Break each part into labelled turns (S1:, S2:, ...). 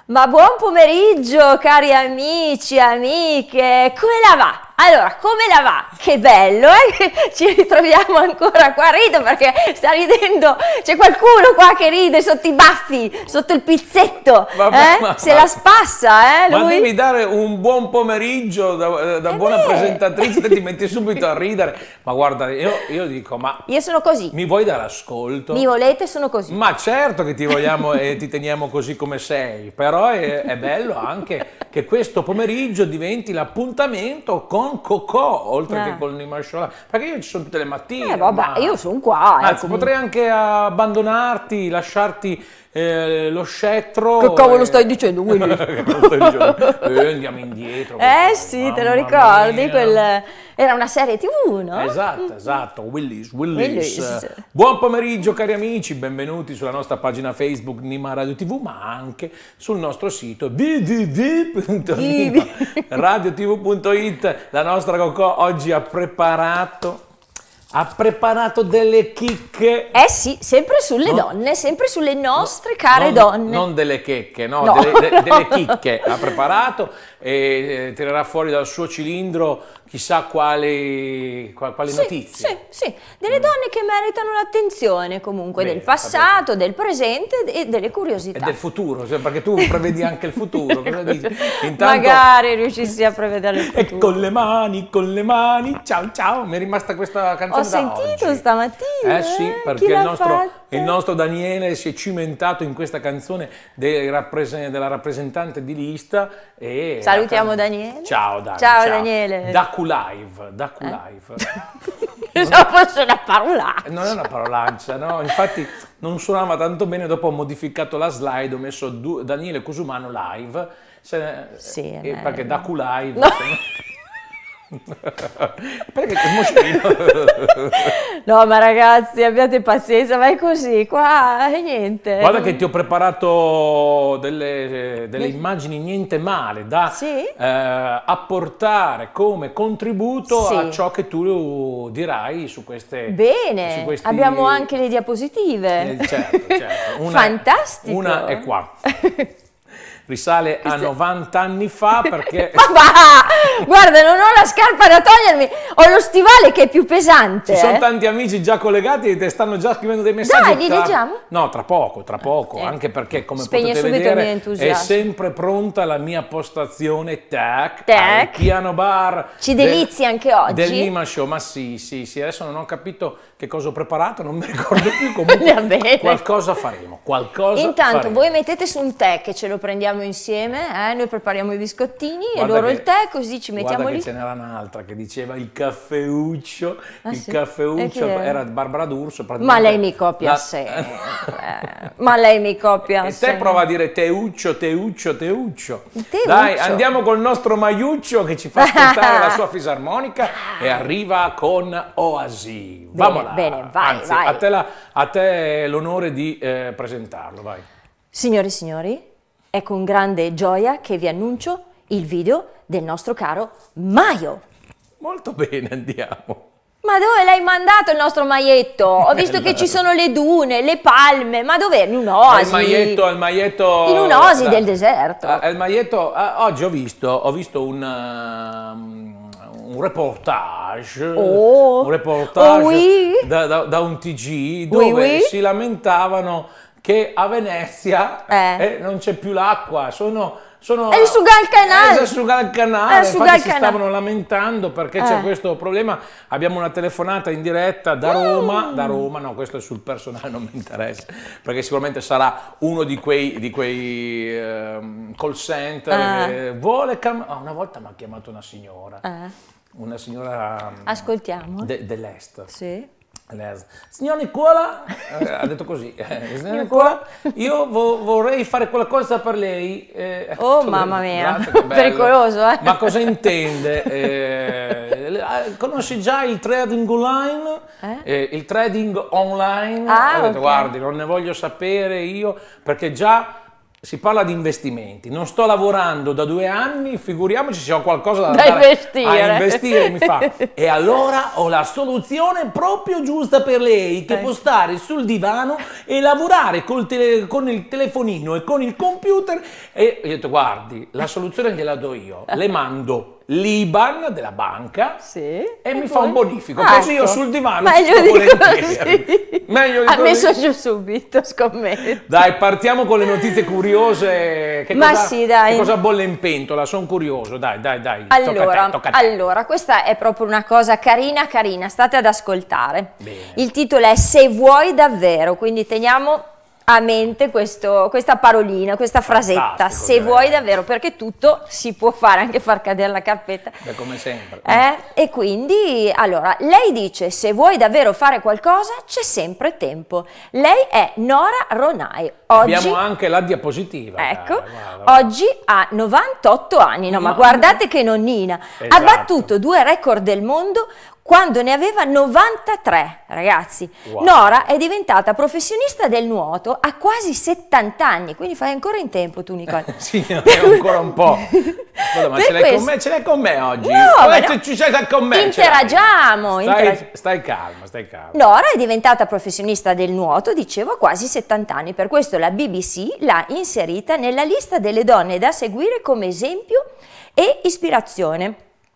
S1: Ma buon pomeriggio cari amici, amiche, come la va? Allora, come la va? Che bello, che ci ritroviamo ancora qua, rido perché sta ridendo, c'è qualcuno qua che ride sotto i baffi, sotto il pizzetto, se la spassa, lui.
S2: Ma devi dare un buon pomeriggio da buona presentatrice, te ti metti subito a ridere, ma guarda, io dico, ma...
S1: Io sono così.
S2: Mi vuoi dare ascolto?
S1: Mi volete, sono così.
S2: Ma certo che ti vogliamo e ti teniamo così come sei, però è bello anche che questo pomeriggio diventi l'appuntamento con Cocò, oltre che con Nima Sciolà, perché io ci sono tutte le mattine.
S1: Vabbè, io sono qua.
S2: Anzi, potrei anche abbandonarti, lasciarti lo scettro.
S1: Che cavolo stai dicendo, Willy?
S2: Andiamo indietro.
S1: Sì, te lo ricordi? Era una serie TV, no?
S2: Esatto, Willis. Buon pomeriggio cari amici, benvenuti sulla nostra pagina Facebook Nima Radio TV, ma anche sul nostro sito www.nimaradiotv.it. La nostra Cocò oggi ha preparato delle chicche.
S1: Sì, sempre sulle donne, sempre sulle nostre care donne.
S2: Non delle checche, no. Delle chicche ha preparato e tirerà fuori dal suo cilindro chissà quali notizie.
S1: Sì, delle donne che meritano l'attenzione comunque. Bene, del passato, del presente e delle curiosità.
S2: E del futuro, perché tu prevedi anche il futuro. Cosa dici? Intanto,
S1: magari riuscissi a prevedere il futuro.
S2: E con le mani, ciao, mi è rimasta questa canzone.
S1: Ho sentito stamattina.
S2: Sì, perché il nostro Daniele si è cimentato in questa canzone della rappresentante di lista. E
S1: salutiamo Daniele.
S2: Ciao Daniele.
S1: Ciao Daniele.
S2: Dacu Live.
S1: Pensavo fosse una parolaccia.
S2: Non è una parolaccia, no? Infatti non suonava tanto bene, dopo ho modificato la slide, ho messo Daniele Cusumano Live, perché Dacu Live... No. Perché che smoschino?
S1: No, ma ragazzi, abbiate pazienza, ma è così, qua e niente.
S2: Guarda che ti ho preparato delle immagini niente male da apportare come contributo a ciò che tu dirai su queste...
S1: Bene, abbiamo anche le diapositive.
S2: Certo.
S1: Fantastico.
S2: Una è qua. Risale a 90 anni fa perché...
S1: Guarda, non ho la scarpa da togliermi, ho lo stivale che è più pesante.
S2: Ci sono tanti amici già collegati e ti stanno già scrivendo dei messaggi.
S1: Dai, li leggiamo?
S2: No, tra poco, anche perché come potete vedere è sempre pronta la mia postazione al piano bar.
S1: Ci delizi anche oggi?
S2: Del Nima Show, ma sì, adesso non ho capito che cosa ho preparato, non mi ricordo più, comunque qualcosa faremo,
S1: Intanto voi mettete su un tè che ce lo prendiamo insieme, noi prepariamo i biscottini e loro il tè, così ci mettiamo lì.
S2: Guarda che ce n'era un'altra che diceva il caffeuccio, caffeuccio era Barbara D'Urso.
S1: Ma lei mi copia sempre, ma lei mi copia sempre.
S2: E te prova a dire teuccio. Dai, andiamo col nostro Maiuccio che ci fa ascoltare la sua fisarmonica e arriva con Oasi.
S1: Bene, vai.
S2: A te l'onore di presentarlo, vai.
S1: Signore e signori, è con grande gioia che vi annuncio il video del nostro caro Maio.
S2: Molto bene, andiamo.
S1: Ma dove l'hai mandato il nostro maietto? Ho visto che ci sono le dune, le palme, ma dov'è? In un'oasi.
S2: Il maietto...
S1: In un'oasi del deserto.
S2: Il maietto... oggi ho visto un reportage, da un TG dove si lamentavano che a Venezia non c'è più l'acqua,
S1: è il sugal canale.
S2: Infatti si stavano lamentando perché c'è questo problema. Abbiamo una telefonata in diretta da Roma, no, questo è sul personale, non mi interessa, perché sicuramente sarà uno di quei call center che vuole una volta mi ha chiamato una signora
S1: ascoltiamo
S2: dell'est.
S1: Sì.
S2: Signor Nicola, ha detto così, signor Nicola, io vorrei fare qualcosa per lei.
S1: Mamma mia, pericoloso,
S2: Ma cosa intende? Conosci già il trading online? Il trading online? Ho detto, guardi, non ne voglio sapere io, perché già si parla di investimenti. Non sto lavorando da 2 anni, figuriamoci se ho qualcosa
S1: da
S2: investire. A investire. Mi fa, e allora ho la soluzione proprio giusta per lei, che può stare sul divano e lavorare con il telefonino e con il computer. E io ho detto, guardi, la soluzione gliela do io, le mando l'IBAN della banca e mi fa un bonifico, così io sul divano
S1: meglio
S2: ci sto volentieri. Meglio di
S1: ha messo giù subito, scommetto.
S2: Dai, partiamo con le notizie curiose. Che cosa bolle in pentola? Sono curioso, dai.
S1: Allora,
S2: tocca a te.
S1: allora, questa è proprio una cosa carina, state ad ascoltare.
S2: Bene.
S1: Il titolo è Se vuoi davvero, quindi teniamo a mente questa parolina, questa frasetta, se vuoi davvero, perché tutto si può fare, anche far cadere la carpetta.
S2: Beh, come sempre.
S1: E quindi, allora, lei dice, se vuoi davvero fare qualcosa, c'è sempre tempo. Lei è Nora Ronai. Oggi,
S2: abbiamo anche la diapositiva.
S1: Ecco, oggi ha 98 anni, no, ma guardate che nonnina.
S2: Esatto.
S1: Ha battuto 2 record del mondo quando ne aveva 93, ragazzi.
S2: Wow.
S1: Nora è diventata professionista del nuoto a quasi 70 anni, quindi fai ancora in tempo tu, Nicola.
S2: Sì, ancora un po'. Scusa, ma ce l'hai con me oggi?
S1: No,
S2: ci sei con me?
S1: Interagiamo.
S2: Stai calma.
S1: Nora è diventata professionista del nuoto, dicevo, a quasi 70 anni. Per questo la BBC l'ha inserita nella lista delle donne da seguire come esempio e ispirazione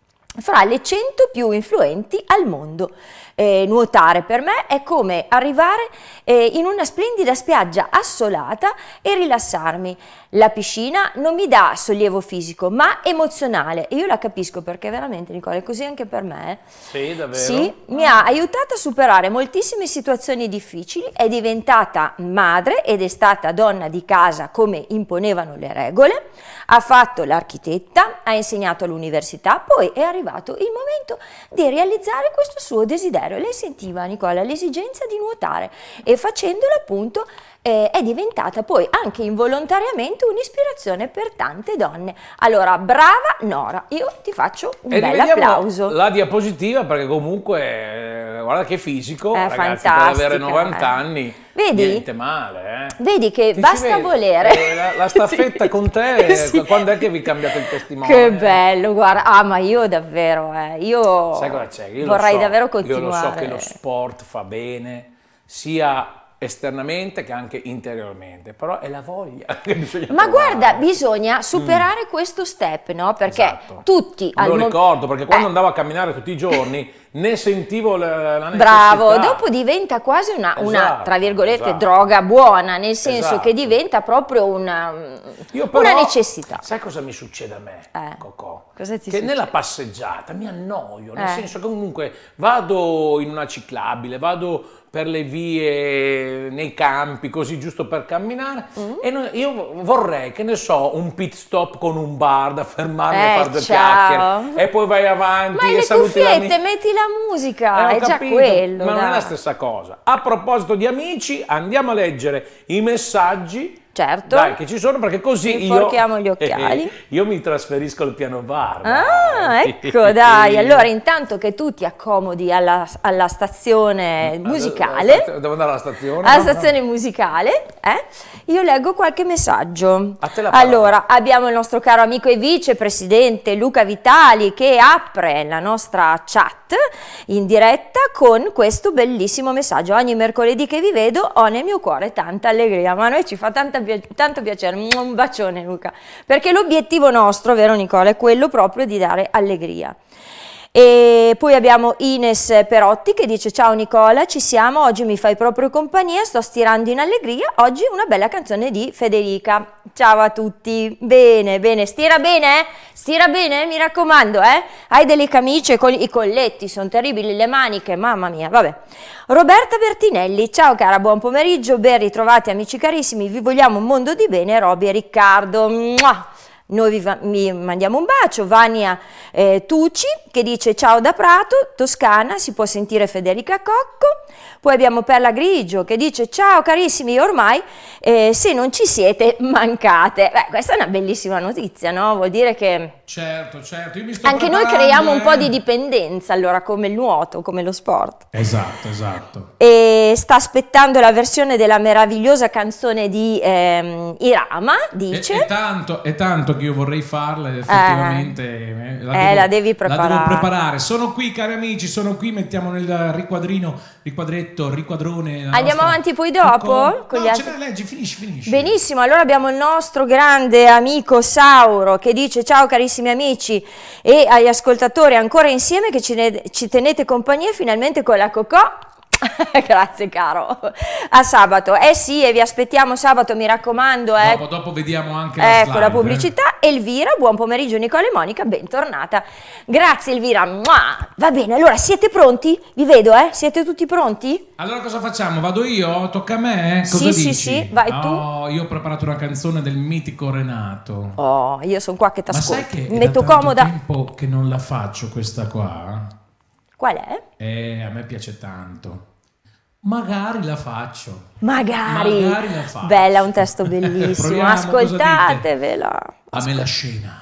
S1: fra le 100 più influenti al mondo. Nuotare per me è come arrivare in una splendida spiaggia assolata e rilassarmi. La piscina non mi dà sollievo fisico, ma emozionale. E io la capisco, perché veramente, Nicola, è così anche per me.
S2: Sì, davvero?
S1: Sì, mi ha aiutato a superare moltissime situazioni difficili, è diventata madre ed è stata donna di casa come imponevano le regole, ha fatto l'architetta, ha insegnato all'università, poi è arrivato il momento di realizzare questo suo desiderio. Lei sentiva, Nicola, l'esigenza di nuotare e facendolo appunto è diventata poi anche involontariamente un'ispirazione per tante donne. Allora, brava Nora, io ti faccio un bel applauso.
S2: La diapositiva, perché comunque guarda che fisico,
S1: è
S2: ragazzi, per avere 90 anni.
S1: Vedi?
S2: Niente male,
S1: Vedi che basta volere.
S2: La staffetta con te, sì. Quando è che vi cambiate il testimone?
S1: Che bello, guarda, ma io davvero, io
S2: sai cosa c'è? Io
S1: vorrei davvero continuare.
S2: Io lo so che lo sport fa bene, sia esternamente che anche interiormente, però è la voglia che bisogna
S1: ma
S2: provare.
S1: Guarda, bisogna superare questo step, no? Perché tutti
S2: me lo ricordo, perché quando andavo a camminare tutti i giorni ne sentivo la necessità.
S1: Bravo, dopo diventa quasi una tra virgolette droga buona, nel senso che diventa proprio una necessità.
S2: Sai cosa mi succede a me, Cocò?
S1: Cosa ti
S2: succede? Nella passeggiata mi annoio, nel senso che comunque vado in una ciclabile, vado per le vie, nei campi, così giusto per camminare, e io vorrei, che ne so, un pit stop con un bar da fermarmi a fare 2 chiacchiere, e poi vai avanti e saluti l'amico.
S1: Ma le cuffiette, metti la musica, è già quello.
S2: Ma non è la stessa cosa. A proposito di amici, andiamo a leggere i messaggi.
S1: Certo.
S2: Dai, che ci sono, perché così
S1: inforchiamo gli occhiali.
S2: Io mi trasferisco al piano bar.
S1: Ecco, dai. Allora, intanto che tu ti accomodi alla stazione musicale.
S2: Devo andare alla stazione?
S1: Alla stazione musicale, io leggo qualche messaggio.
S2: A te la parola.
S1: Allora, abbiamo il nostro caro amico e vicepresidente Luca Vitali che apre la nostra chat in diretta con questo bellissimo messaggio. Ogni mercoledì che vi vedo ho nel mio cuore tanta allegria, ma a noi ci fa tanto piacere. Un bacione, Luca, perché l'obiettivo nostro, vero Nicola, è quello proprio di dare allegria. E poi abbiamo Ines Perotti che dice: ciao Nicola, ci siamo, oggi mi fai proprio compagnia, sto stirando in allegria, oggi una bella canzone di Federica. Ciao a tutti. Bene, stira bene, mi raccomando, hai delle camicie con i colletti, sono terribili le maniche, mamma mia, vabbè. Roberta Bertinelli, ciao cara, buon pomeriggio, ben ritrovati amici carissimi, vi vogliamo un mondo di bene, Roby e Riccardo. Mua! Noi vi mandiamo un bacio. Vania Tucci che dice: ciao da Prato, Toscana, si può sentire Federica Cocco. Poi abbiamo Perla Grigio che dice ciao carissimi, ormai se non ci siete mancate. Beh, questa è una bellissima notizia, no? Vuol dire che
S2: certo, io mi sto
S1: anche noi creiamo un po' di dipendenza, allora, come il nuoto, come lo sport.
S2: Esatto.
S1: E sta aspettando la versione della meravigliosa canzone di Irama, dice.
S2: È tanto che io vorrei farla, effettivamente
S1: la devi preparare.
S2: La devo preparare. Sono qui, cari amici, sono qui, mettiamo nel riquadrone.
S1: Andiamo avanti poi dopo?
S2: Con gli altri... leggi, finisci.
S1: Benissimo, allora abbiamo il nostro grande amico Sauro che dice ciao carissimi amici e agli ascoltatori ancora insieme che ci tenete compagnia finalmente con la Cocò. Grazie caro, a sabato, sì, e vi aspettiamo sabato, mi raccomando.
S2: Dopo vediamo anche la slide,
S1: la pubblicità. Elvira, buon pomeriggio Nicola e Monica, bentornata. Grazie Elvira. Va bene, allora siete pronti? Vi vedo, siete tutti pronti?
S2: Allora cosa facciamo? Vado io? Tocca a me? Cosa dici?
S1: Sì, vai tu.
S2: Io ho preparato una canzone del mitico Renato.
S1: Io sono qua che ti ascolto.
S2: Ma sai che
S1: metto comoda.
S2: È tempo che non la faccio questa qua?
S1: Qual è?
S2: A me piace tanto. Magari la faccio.
S1: Magari
S2: la faccio.
S1: Bella, un testo bellissimo. Ascoltatevela.
S2: A me la scena.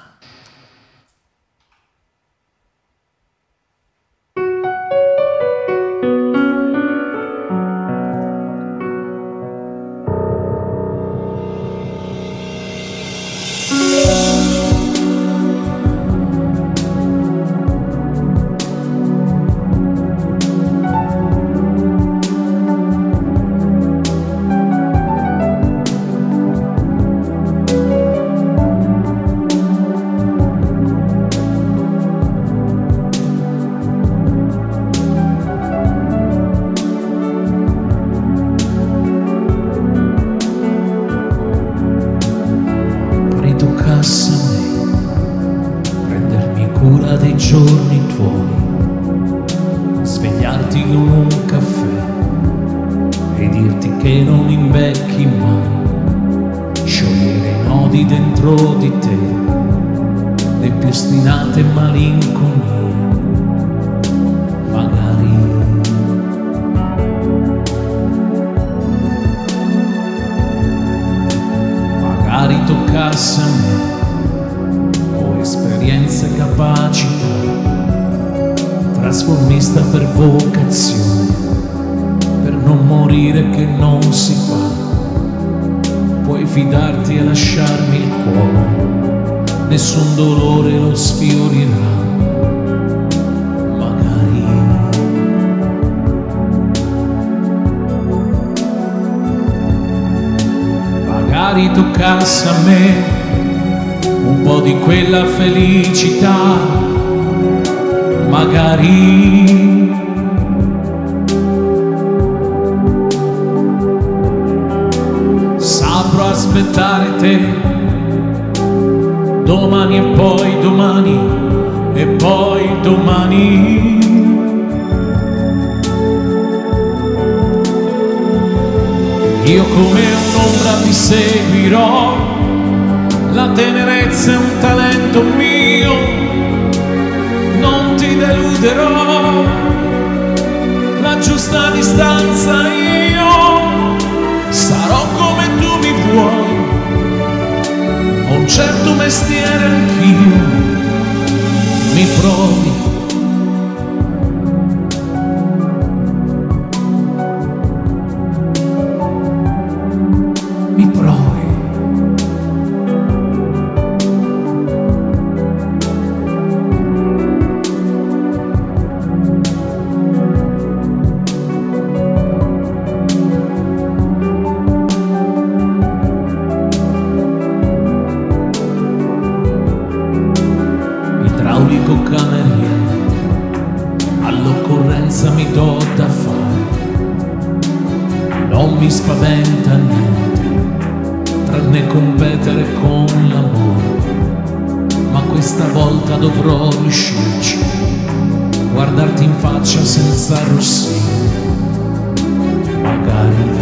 S3: Prendermi cura dei giorni tuoi, svegliarti con un caffè e dirti che non invecchi mai, sciogliere i nodi dentro di te, le più ostinate malinconie, magari toccasse a me, o esperienze, capacità, trasformista per vocazione, per non morire che non si fa, puoi fidarti e lasciarmi il cuore, nessun dolore lo sfiorirà. Magari toccasse a me un po' di quella felicità, magari saprò aspettare te, domani e poi domani e poi domani. Io come un'ombra ti seguirò, la tenerezza è un talento mio, non ti deluderò, la giusta distanza io sarò come tu mi vuoi, ho un certo mestiere anch'io, mi provi. All'occorrenza mi do da fare, non mi spaventa niente, tranne competere con l'amore, ma questa volta dovrò riuscirci, guardarti in faccia senza arrossire, magari.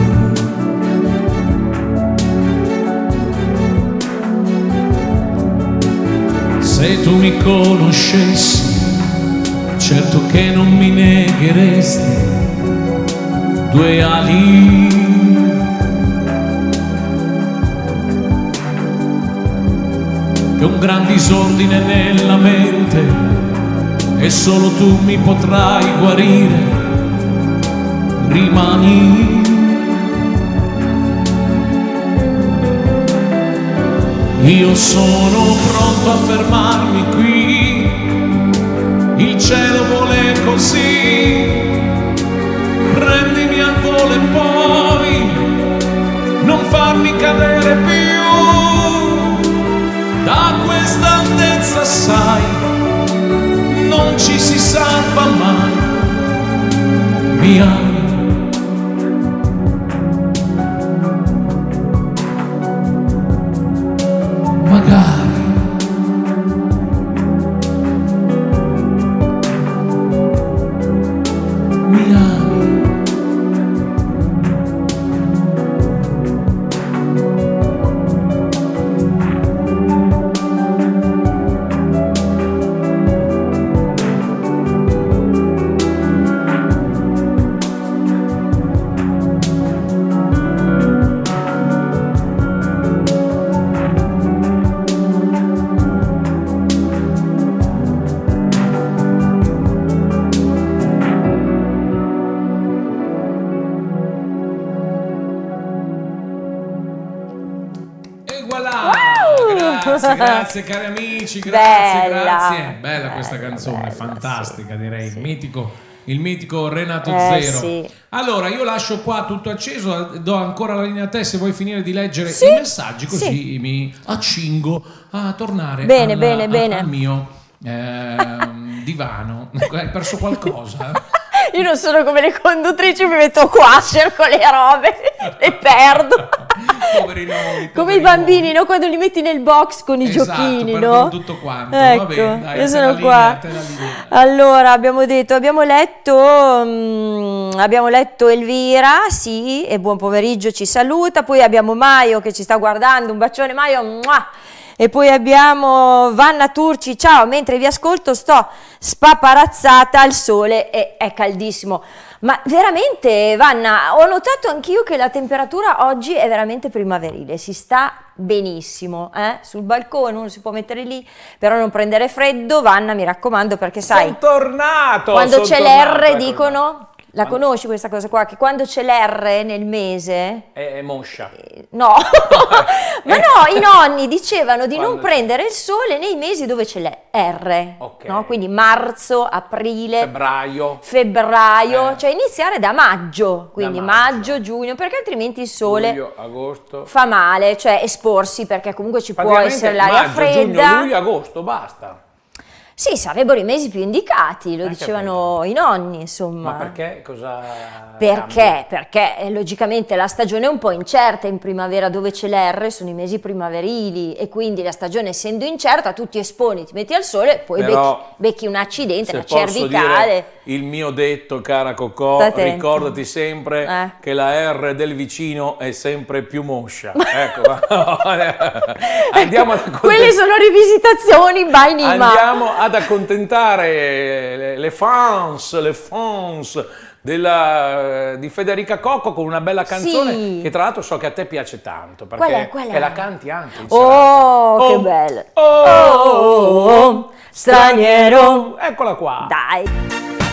S3: Se tu mi conoscessi, certo che non mi negheresti due ali. C'è un gran disordine nella mente e solo tu mi potrai guarire. Rimani. Io sono pronto a fermarmi qui, il cielo vuole così. Prendimi al volo e poi non farmi cadere più da questa altezza, sai, non ci si salva mai. Mi ami? Magari. Mi ami? Grazie cari amici, grazie, grazie. Bella questa canzone, fantastica, sì, direi. Sì. Il mitico Renato Zero. Sì. Allora, io lascio qua tutto acceso, do ancora la linea a te se vuoi finire di leggere i messaggi, così mi accingo a tornare al mio divano. Hai perso qualcosa?
S1: Io non sono come le conduttrici, mi metto qua, cerco le robe, le perdo.
S3: Poveri noi,
S1: come i bambini, no? Quando li metti nel box con i giochini, no?
S3: Tutto quanto.
S1: Ecco,
S3: va bene, dai,
S1: io sono qua. Allora, abbiamo letto Elvira, sì, e buon pomeriggio, ci saluta. Poi abbiamo Maio che ci sta guardando, un bacione Maio. Mua! E poi abbiamo Vanna Turci, ciao, mentre vi ascolto sto spaparazzata al sole e è caldissimo. Ma veramente, Vanna, ho notato anch'io che la temperatura oggi è veramente primaverile, si sta benissimo, sul balcone uno si può mettere lì, però non prendere freddo, Vanna, mi raccomando, perché sai,
S2: sono tornato,
S1: quando c'è l'R dicono... La conosci questa cosa qua? Che quando c'è l'R nel mese...
S2: È moscia.
S1: No, ma no, i nonni dicevano di non prendere il sole nei mesi dove c'è l'R. Okay. No? Quindi marzo, aprile... Febbraio, cioè iniziare da maggio. Quindi maggio, giugno, perché altrimenti il sole...
S2: Luglio, agosto...
S1: Fa male, cioè esporsi, perché comunque ci può essere l'aria fredda.
S2: Giugno, luglio, agosto, basta.
S1: Sì, sarebbero i mesi più indicati, lo dicevano i nonni, insomma.
S2: Ma perché? Cosa
S1: Perché? Perché logicamente la stagione è un po' incerta in primavera, dove c'è l'R sono i mesi primaverili e quindi la stagione essendo incerta tu ti esponi, ti metti al sole, poi becchi un accidente, una cervicale.
S2: Il mio detto, cara Cocò, ricordati sempre che la R del vicino è sempre più moscia. Ecco. Andiamo
S1: quelle sono rivisitazioni by Nima.
S2: Andiamo ad accontentare le fans di Federica Cocco con una bella canzone che tra l'altro so che a te piace tanto, perché
S1: qual è?
S2: la canti anche in
S1: serata. Che bella. Oh, straniero.
S2: Eccola qua.
S1: Dai.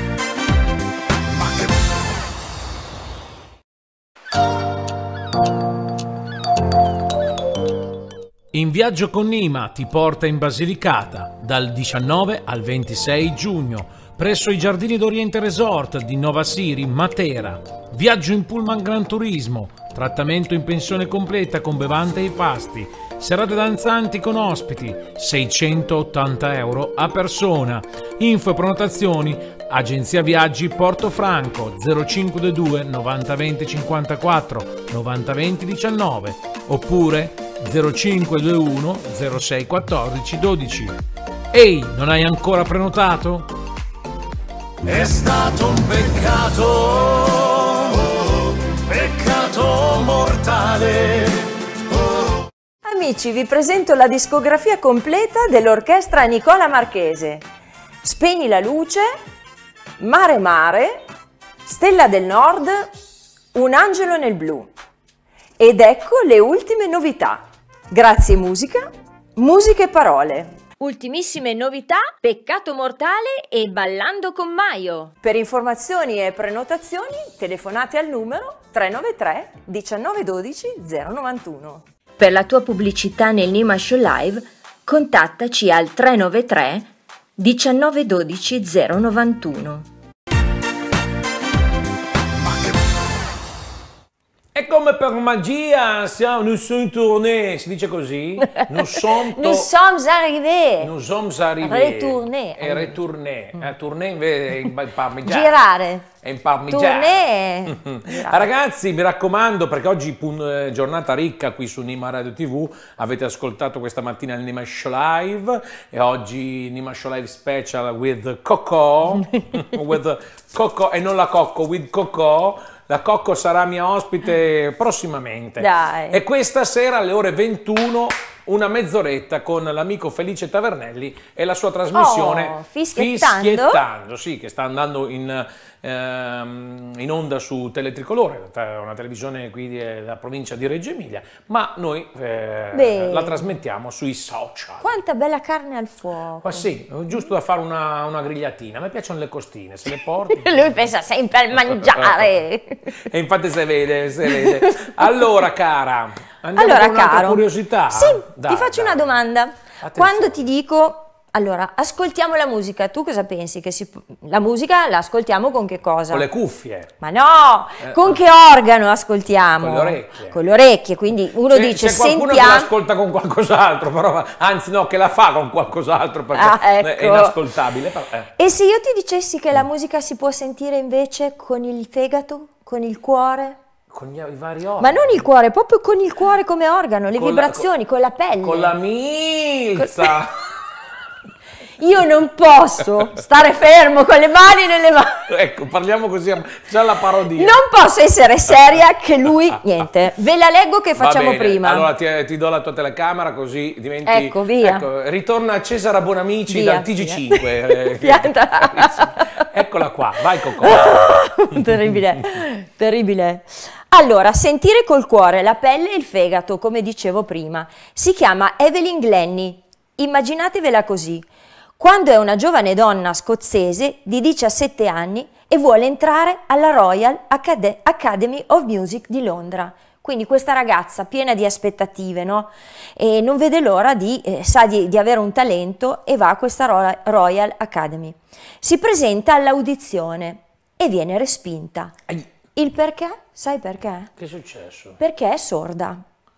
S3: In viaggio con Nima ti porta in Basilicata dal 19 al 26 giugno presso i Giardini d'Oriente Resort di Nova Siri, Matera. Viaggio in pullman Gran Turismo, trattamento in pensione completa con bevande e pasti, serate danzanti con ospiti, 680 euro a persona. Info e prenotazioni Agenzia Viaggi Portofranco 0522 90 20 54 90 20 19 oppure 0521 06 14 12. Ehi, non hai ancora prenotato? È stato un peccato mortale.
S1: Amici, vi presento la discografia completa dell'orchestra Nicola Marchese. Spegni la luce, Mare Mare, Stella del Nord, Un angelo nel blu. Ed ecco le ultime novità. Grazie musica, musica e parole. Ultimissime novità, Peccato mortale e Ballando con Maio. Per informazioni e prenotazioni telefonate al numero 393 1912 091. Per la tua pubblicità nel Nima Show Live contattaci al 393 1912 091.
S2: E come per magia, nous sommes in tournée, si dice così? Nous sommes
S1: arrivés.
S2: Nous sommes arrivés.
S1: Retourné.
S2: E retourné. Tournée invece è in parmigiano.
S1: Girare.
S2: È in parmigiano.
S1: Tournée.
S2: Ragazzi, mi raccomando, perché oggi è giornata ricca qui su Nima Radio TV. Avete ascoltato questa mattina il Nima Show Live e oggi Nima Show Live special with Coco. With Coco e non la Cocco, with Coco. La Cocco sarà mia ospite prossimamente.
S1: Dai.
S2: E questa sera alle ore 21 una mezz'oretta con l'amico Felice Tavernelli e la sua trasmissione
S1: Fischiettando,
S2: sì, che sta andando in onda su Teletricolore, una televisione qui della provincia di Reggio Emilia, ma noi la trasmettiamo sui social.
S1: Quanta bella carne al fuoco.
S2: Ma sì, giusto da fare una grigliatina. A me piacciono le costine, se le porti.
S1: Lui pensa sempre al mangiare.
S2: E infatti si vede. Allora, cara, andiamo
S1: Allora,
S2: con un'altra
S1: caro,
S2: curiosità.
S1: sì,
S2: Dai,
S1: ti faccio una domanda.
S2: Attenzione.
S1: Quando ti dico, allora, ascoltiamo la musica, tu cosa pensi? Che la musica la ascoltiamo con che cosa?
S2: Con le cuffie.
S1: Ma no, con che organo ascoltiamo?
S2: Con le orecchie.
S1: Con le orecchie, quindi uno dice
S2: c'è qualcuno
S1: sentiamo...
S2: che l'ascolta con qualcos'altro, però, anzi no, che la fa con qualcos'altro perché
S1: ecco.
S2: è inascoltabile.
S1: E se io ti dicessi che la musica si può sentire invece con il fegato, con il cuore?
S2: Con i vari organi.
S1: Ma non il cuore, proprio con il cuore come organo, le
S2: Con
S1: vibrazioni, con la pelle.
S2: Con la milza.
S1: Io non posso stare fermo con le mani nelle mani.
S2: Ecco, parliamo così, già la parodia.
S1: Non posso essere seria che lui, niente. Ve la leggo che facciamo
S2: Va bene,
S1: prima.
S2: allora ti do la tua telecamera così diventi...
S1: Ecco, via.
S2: Ecco, ritorna Cesare Bonamici
S1: Via,
S2: dal TG5.
S1: Pianta.
S2: Eccola qua, vai Cocò.
S1: Terribile, terribile. Allora, sentire col cuore, la pelle e il fegato, come dicevo prima. Si chiama Evelyn Glennie. Immaginatevela così. Quando è una giovane donna scozzese di 17 anni e vuole entrare alla Royal Academy of Music di Londra. Quindi questa ragazza piena di aspettative, no? E non vede l'ora sa di avere un talento e va a questa Royal Academy. Si presenta all'audizione e viene respinta. Il perché? Sai perché?
S2: Che è successo?
S1: Perché è sorda.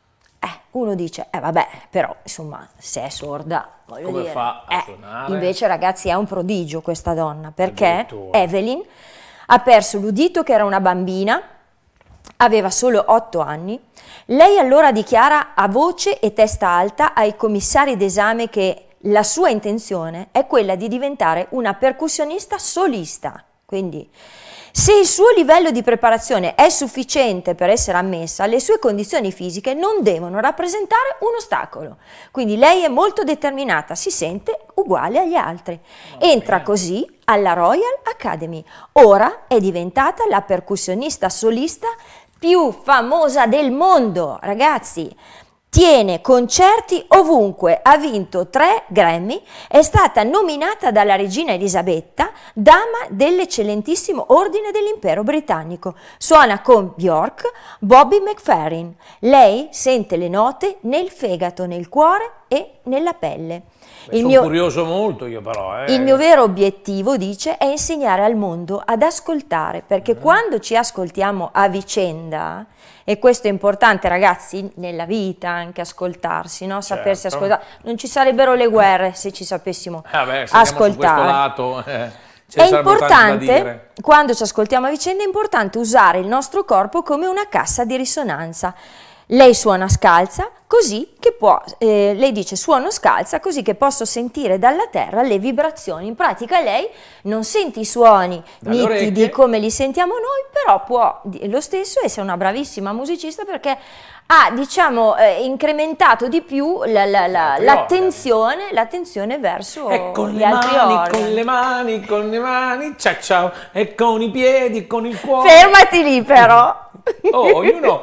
S1: Uno dice, vabbè, però, insomma, se è sorda, voglio
S2: Come
S1: dire.
S2: fa a suonare?
S1: Invece, ragazzi, è un prodigio questa donna, perché Evelyn ha perso l'udito che era una bambina, aveva solo 8 anni. Lei allora dichiara a voce e testa alta ai commissari d'esame che la sua intenzione è quella di diventare una percussionista solista. Quindi, se il suo livello di preparazione è sufficiente per essere ammessa, le sue condizioni fisiche non devono rappresentare un ostacolo. Quindi lei è molto determinata, si sente uguale agli altri. Entra così alla Royal Academy. Ora è diventata la percussionista solista più famosa del mondo, ragazzi. Tiene concerti ovunque, ha vinto 3 Grammy, è stata nominata dalla regina Elisabetta dama dell'eccellentissimo ordine dell'impero britannico. Suona con Bjork, Bobby McFerrin. Lei sente le note nel fegato, nel cuore e nella pelle.
S2: Sono curioso molto io però.
S1: Il mio vero obiettivo, dice, è insegnare al mondo ad ascoltare, perché quando ci ascoltiamo a vicenda, e questo è importante ragazzi nella vita, anche ascoltarsi, no? Sapersi ascoltare, non ci sarebbero le guerre se ci sapessimo ascoltare.
S2: Su questo lato,
S1: è importante, quando ci ascoltiamo a vicenda, è importante usare il nostro corpo come una cassa di risonanza. Lei suona scalza, così che lei dice suono scalza così che posso sentire dalla terra le vibrazioni. In pratica lei non sente i suoni nitidi come li sentiamo noi, però può lo stesso essere una bravissima musicista perché ha, diciamo, incrementato di più l'attenzione verso gli altri organi.
S2: Con le mani, ciao, e con i piedi, con il cuore.
S1: Fermati lì però.
S2: ognuno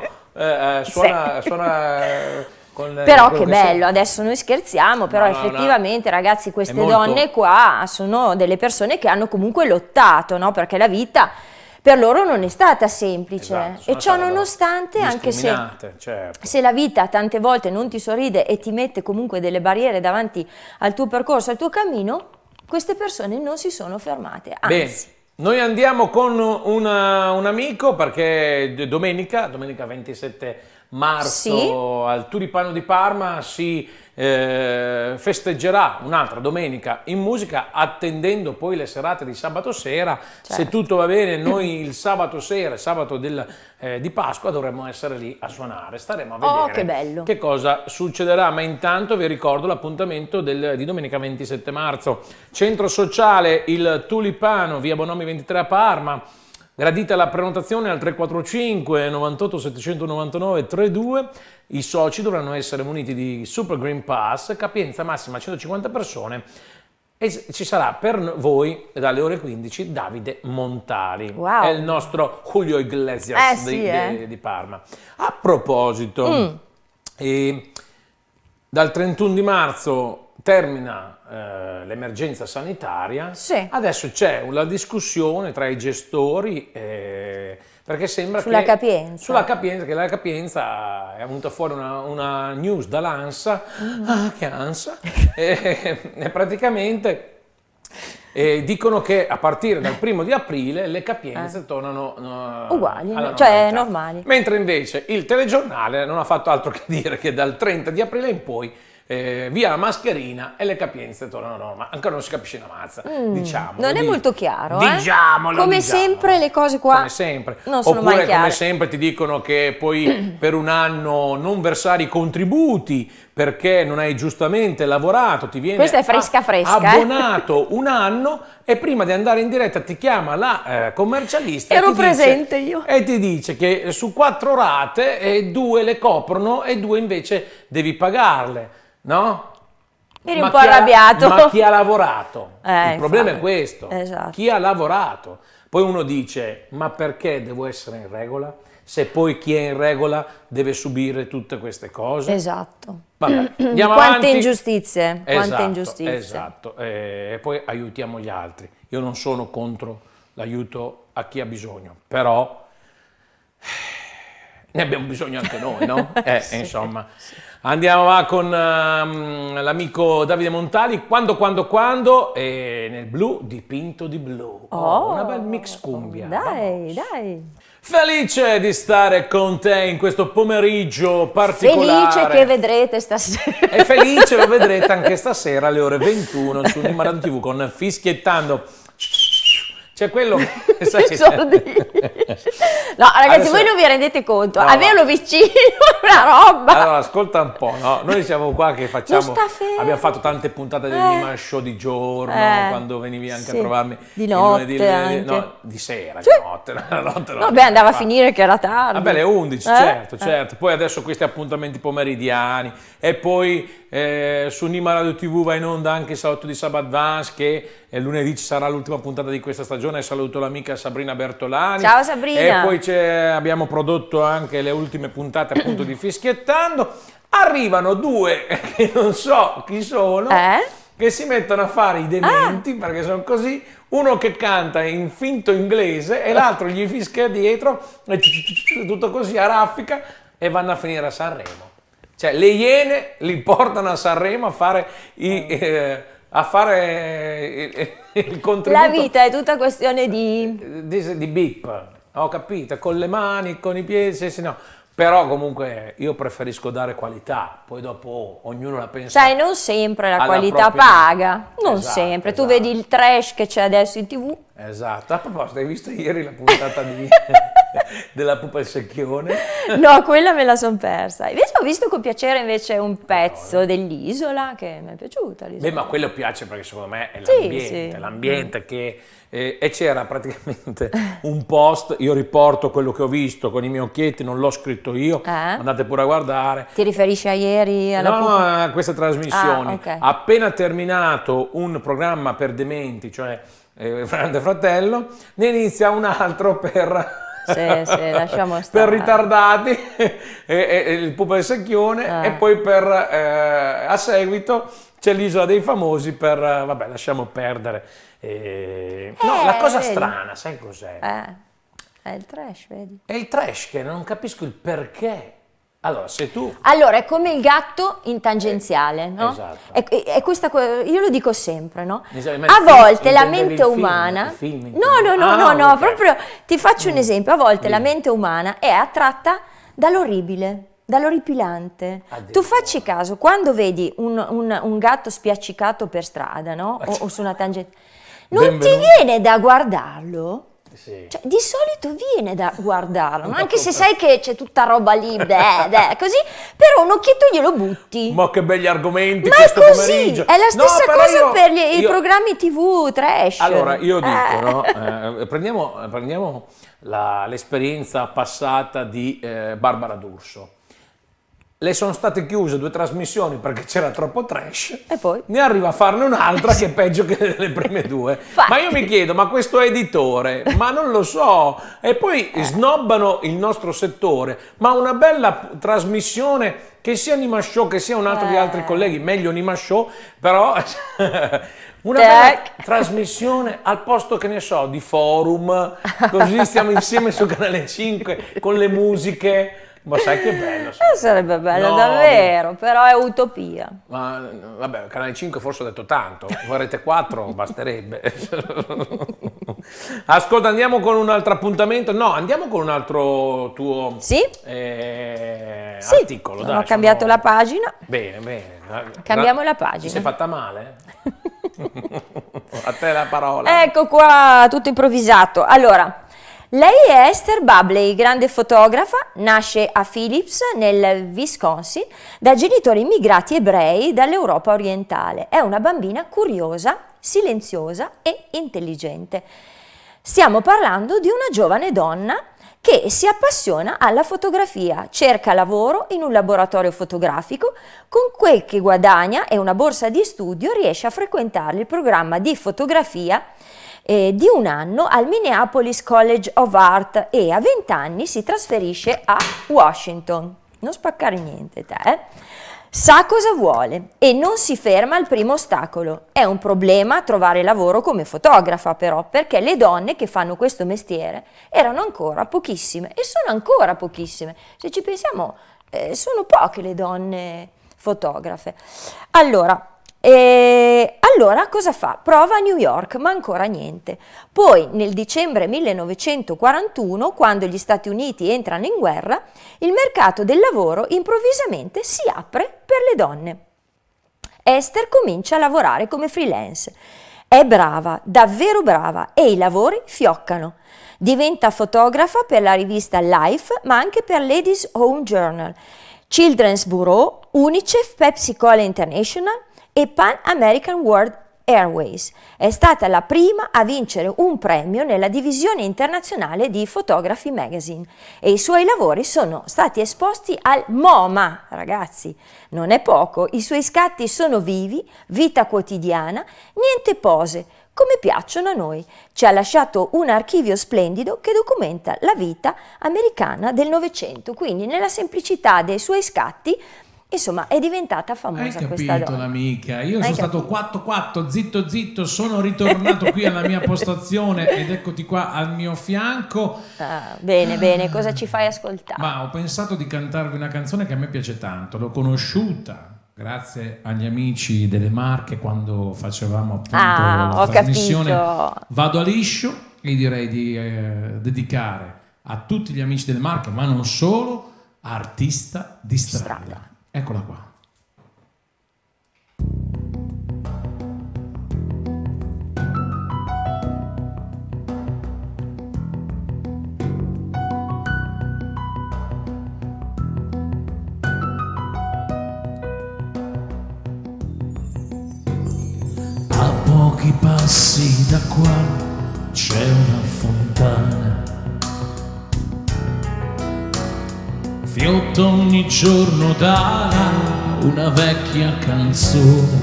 S2: suona
S1: però che bello, adesso noi scherziamo, però effettivamente ragazzi queste donne qua sono delle persone che hanno comunque lottato, no? Perché la vita per loro non è stata semplice, e ciò nonostante, anche se la vita tante volte non ti sorride e ti mette comunque delle barriere davanti al tuo percorso, al tuo cammino, queste persone non si sono fermate, anzi.
S2: Bene. Noi andiamo con un amico perché domenica 27 marzo al Tulipano di Parma si festeggerà un'altra domenica in musica, attendendo poi le serate di sabato sera. Se tutto va bene, noi il sabato sera, sabato di Pasqua, dovremmo essere lì a suonare. Staremo a vedere che cosa succederà, ma intanto vi ricordo l'appuntamento di domenica 27 marzo. Centro sociale Il Tulipano, via Bonomi 23 a Parma. Gradita la prenotazione al 345 98 799 32. I soci dovranno essere muniti di Super Green Pass, capienza massima 150 persone, e ci sarà per voi dalle ore 15 Davide Montali, è il nostro Julio Iglesias di Parma. A proposito, dal 31 di marzo termina l'emergenza sanitaria, adesso c'è una discussione tra i gestori perché sembra che sulla capienza, che la capienza è venuta fuori una news dall'ANSA, che ANSA, e praticamente dicono che a partire dal 1° di aprile le capienze tornano
S1: uguali, cioè normali.
S2: Mentre invece il telegiornale non ha fatto altro che dire che dal 30 di aprile in poi via la mascherina e le capienze tornano normali. Ancora non si capisce una mazza, diciamo.
S1: Non è molto chiaro,
S2: come
S1: sempre le cose qua
S2: come sempre.
S1: Non sono mai chiare.
S2: Come sempre ti dicono che puoi per un anno non versare i contributi perché non hai giustamente lavorato, ti viene
S1: questa è fresca
S2: abbonato un anno, e prima di andare in diretta ti chiama la commercialista e ti dice che su 4 rate 2 le coprono e 2 invece devi pagarle. No?
S1: Eri un po' arrabbiato.
S2: Ma chi ha lavorato? Il problema è questo. Chi ha lavorato? Poi uno dice, ma perché devo essere in regola? Se poi chi è in regola deve subire tutte queste cose?
S1: Esatto.
S2: Vabbè, andiamo
S1: quante
S2: avanti.
S1: Ingiustizie. Quante ingiustizie.
S2: Esatto. E poi aiutiamo gli altri. Io non sono contro l'aiuto a chi ha bisogno, però ne abbiamo bisogno anche noi, no? Insomma. Andiamo va con l'amico Davide Montali, quando, nel blu dipinto di blu. Una bel mix cumbia.
S1: Dai.
S2: Felice di stare con te in questo pomeriggio particolare.
S1: Felice che vedrete stasera.
S2: E felice lo vedrete anche stasera alle ore 21 su Nima Radio TV con Fischiettando. C'è quello che sai che...
S1: No, ragazzi, voi non vi rendete conto, averlo vicino è una roba.
S2: Allora, ascolta un po', no? Noi siamo qua che facciamo, abbiamo fatto tante puntate del Nima Show di giorno, quando venivi anche a trovarmi
S1: di notte,
S2: no, di sera, di notte,
S1: Vabbè, andava a finire che era tardi.
S2: Vabbè, le 11, certo. Poi adesso questi appuntamenti pomeridiani, e poi su Nima Radio TV va in onda anche il Salotto di Sab Advance, che lunedì ci sarà l'ultima puntata di questa stagione. Saluto l'amica Sabrina Bertolani.
S1: Ciao Sabrina.
S2: E poi abbiamo prodotto anche le ultime puntate appunto di Fischiettando. Arrivano 2 che non so chi sono, che si mettono a fare i dementi perché sono così. Uno che canta in finto inglese e l'altro gli fischia dietro, e tutto così a raffica, e vanno a finire a Sanremo. Cioè le Iene li portano a Sanremo a fare il contributo.
S1: La vita è tutta questione di
S2: bip, ho capito, con le mani, con i piedi, sì, no. Però comunque io preferisco dare qualità, poi dopo ognuno la pensa.
S1: Sai, non sempre la qualità paga, non sempre. Tu vedi il trash che c'è adesso in TV.
S2: Esatto, a proposito, hai visto ieri la puntata della Pupa il Secchione?
S1: No, quella me la son persa. Invece ho visto con piacere invece un pezzo dell'Isola che mi è piaciuta.
S2: Beh, ma quello piace perché secondo me è l'ambiente che... e c'era praticamente un post, io riporto quello che ho visto con i miei occhietti, non l'ho scritto io, andate pure a guardare.
S1: Ti riferisci a ieri?
S2: No, a queste trasmissioni. Appena terminato un programma per dementi, cioè Grande Fratello, ne inizia un altro per
S1: lasciamo
S2: per
S1: stare.
S2: ritardati, e il pupo del secchione, e poi a seguito c'è l'isola dei famosi per, vabbè, lasciamo perdere. No, la cosa
S1: vedi.
S2: strana, sai cos'è?
S1: È il trash, vedi?
S2: È il trash, che non capisco il perché. Allora, se tu...
S1: Allora, è come il gatto in tangenziale, no?
S2: Esatto.
S1: È questa, io lo dico sempre, no?
S2: Ma
S1: A volte la
S2: intendevi
S1: mente
S2: il film,
S1: umana...
S2: il film,
S1: No,
S2: ok.
S1: proprio ti faccio un esempio. A volte la mente umana è attratta dall'orribile, dall'orripilante. Tu facci caso, quando vedi un gatto spiaccicato per strada, no? O su una tangente, non ti viene da guardarlo?
S2: Sì.
S1: Cioè, di solito viene da guardarlo, no? Anche se sai che c'è tutta roba lì, così, però un occhietto glielo butti.
S2: Ma che belli argomenti
S1: Ma
S2: questo
S1: è così,
S2: pomeriggio.
S1: è la stessa
S2: però
S1: cosa per i programmi TV trash.
S2: Allora, io dico, no? Prendiamo l'esperienza passata di Barbara D'Urso. Le sono state chiuse 2 trasmissioni perché c'era troppo trash,
S1: E poi?
S2: ne arriva a farne un'altra che è peggio che le prime 2. Ma io mi chiedo, ma questo editore, ma non lo so, e poi snobbano il nostro settore, ma una bella trasmissione, che sia Anima Show, che sia un altro di altri colleghi, meglio Anima Show, però... Una bella trasmissione al posto, che ne so, di Forum, così stiamo insieme su Canale 5 con le musiche. Ma sai che bello?
S1: Sarebbe bello davvero, però è utopia.
S2: Ma vabbè, Canale 5 forse ho detto tanto, Rete 4 basterebbe. Ascolta, andiamo con un altro appuntamento. No, andiamo con un altro tuo articolo.
S1: Ho cambiato la pagina.
S2: Bene.
S1: Cambiamo la pagina.
S2: Ti sei fatta male? A te la parola.
S1: Ecco qua, tutto improvvisato. Allora, lei è Esther Babley, grande fotografa, nasce a Phillips nel Wisconsin da genitori immigrati ebrei dall'Europa orientale. È una bambina curiosa, silenziosa e intelligente. Stiamo parlando di una giovane donna che si appassiona alla fotografia, cerca lavoro in un laboratorio fotografico, con quel che guadagna e una borsa di studio riesce a frequentare il programma di fotografia di un anno al Minneapolis College of Art e a 20 anni si trasferisce a Washington. Non spaccare niente te, Sa cosa vuole e non si ferma al primo ostacolo. È un problema trovare lavoro come fotografa però, perché le donne che fanno questo mestiere erano ancora pochissime e sono ancora pochissime. Se ci pensiamo, sono poche le donne fotografe. Allora cosa fa? Prova a New York, ma ancora niente. Poi nel dicembre 1941, quando gli Stati Uniti entrano in guerra, il mercato del lavoro improvvisamente si apre per le donne. Esther comincia a lavorare come freelance. È brava, davvero brava, e i lavori fioccano. Diventa fotografa per la rivista Life, ma anche per Ladies Home Journal, Children's Bureau, Unicef, Pepsi Cola International e Pan American World Airways. È stata la prima a vincere un premio nella divisione internazionale di Photography Magazine e i suoi lavori sono stati esposti al MoMA, ragazzi, non è poco, i suoi scatti sono vivi, vita quotidiana, niente pose, come piacciono a noi. Ci ha lasciato un archivio splendido che documenta la vita americana del Novecento, quindi nella semplicità dei suoi scatti. Insomma, è diventata famosa questa donna.
S3: Hai capito l'amica? Io sono stato 4-4, zitto, sono ritornato qui alla mia postazione ed eccoti qua al mio fianco.
S1: Bene, cosa ci fai ascoltare?
S3: Ma ho pensato di cantarvi una canzone che a me piace tanto, l'ho conosciuta grazie agli amici delle Marche quando facevamo appunto la trasmissione.
S1: Capito.
S3: Vado a liscio e direi di dedicare a tutti gli amici delle Marche, ma non solo, Artista di strada. Eccola qua. A pochi passi da qua c'è una fontana, fiotto ogni giorno da una vecchia canzone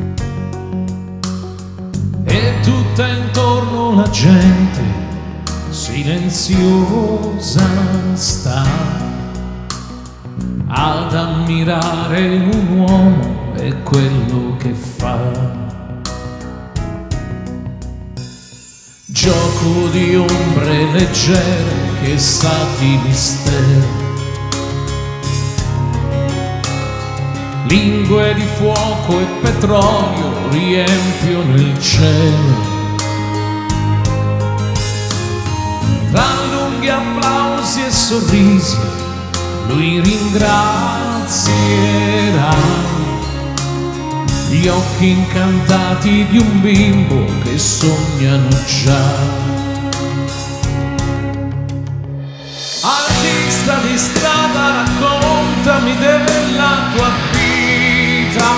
S3: e tutta intorno la gente silenziosa sta ad ammirare un uomo e quello che fa. Gioco di ombre leggere che sa di mistero, lingue di fuoco e petrolio riempiono il cielo. Tra lunghi applausi e sorrisi lui ringrazierà gli occhi incantati di un bimbo che sognano già. Artista di strada, raccontami della tua vita,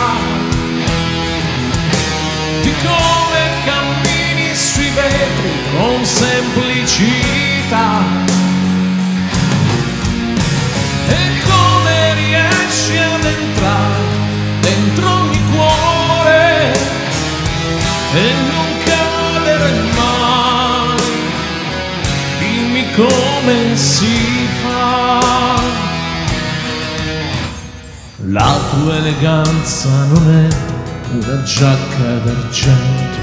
S3: di come cammini sui vetri con semplicità e come riesci ad entrare dentro ogni cuore e non cadere mai. Dimmi come si fa. La tua eleganza non è una giacca d'argento,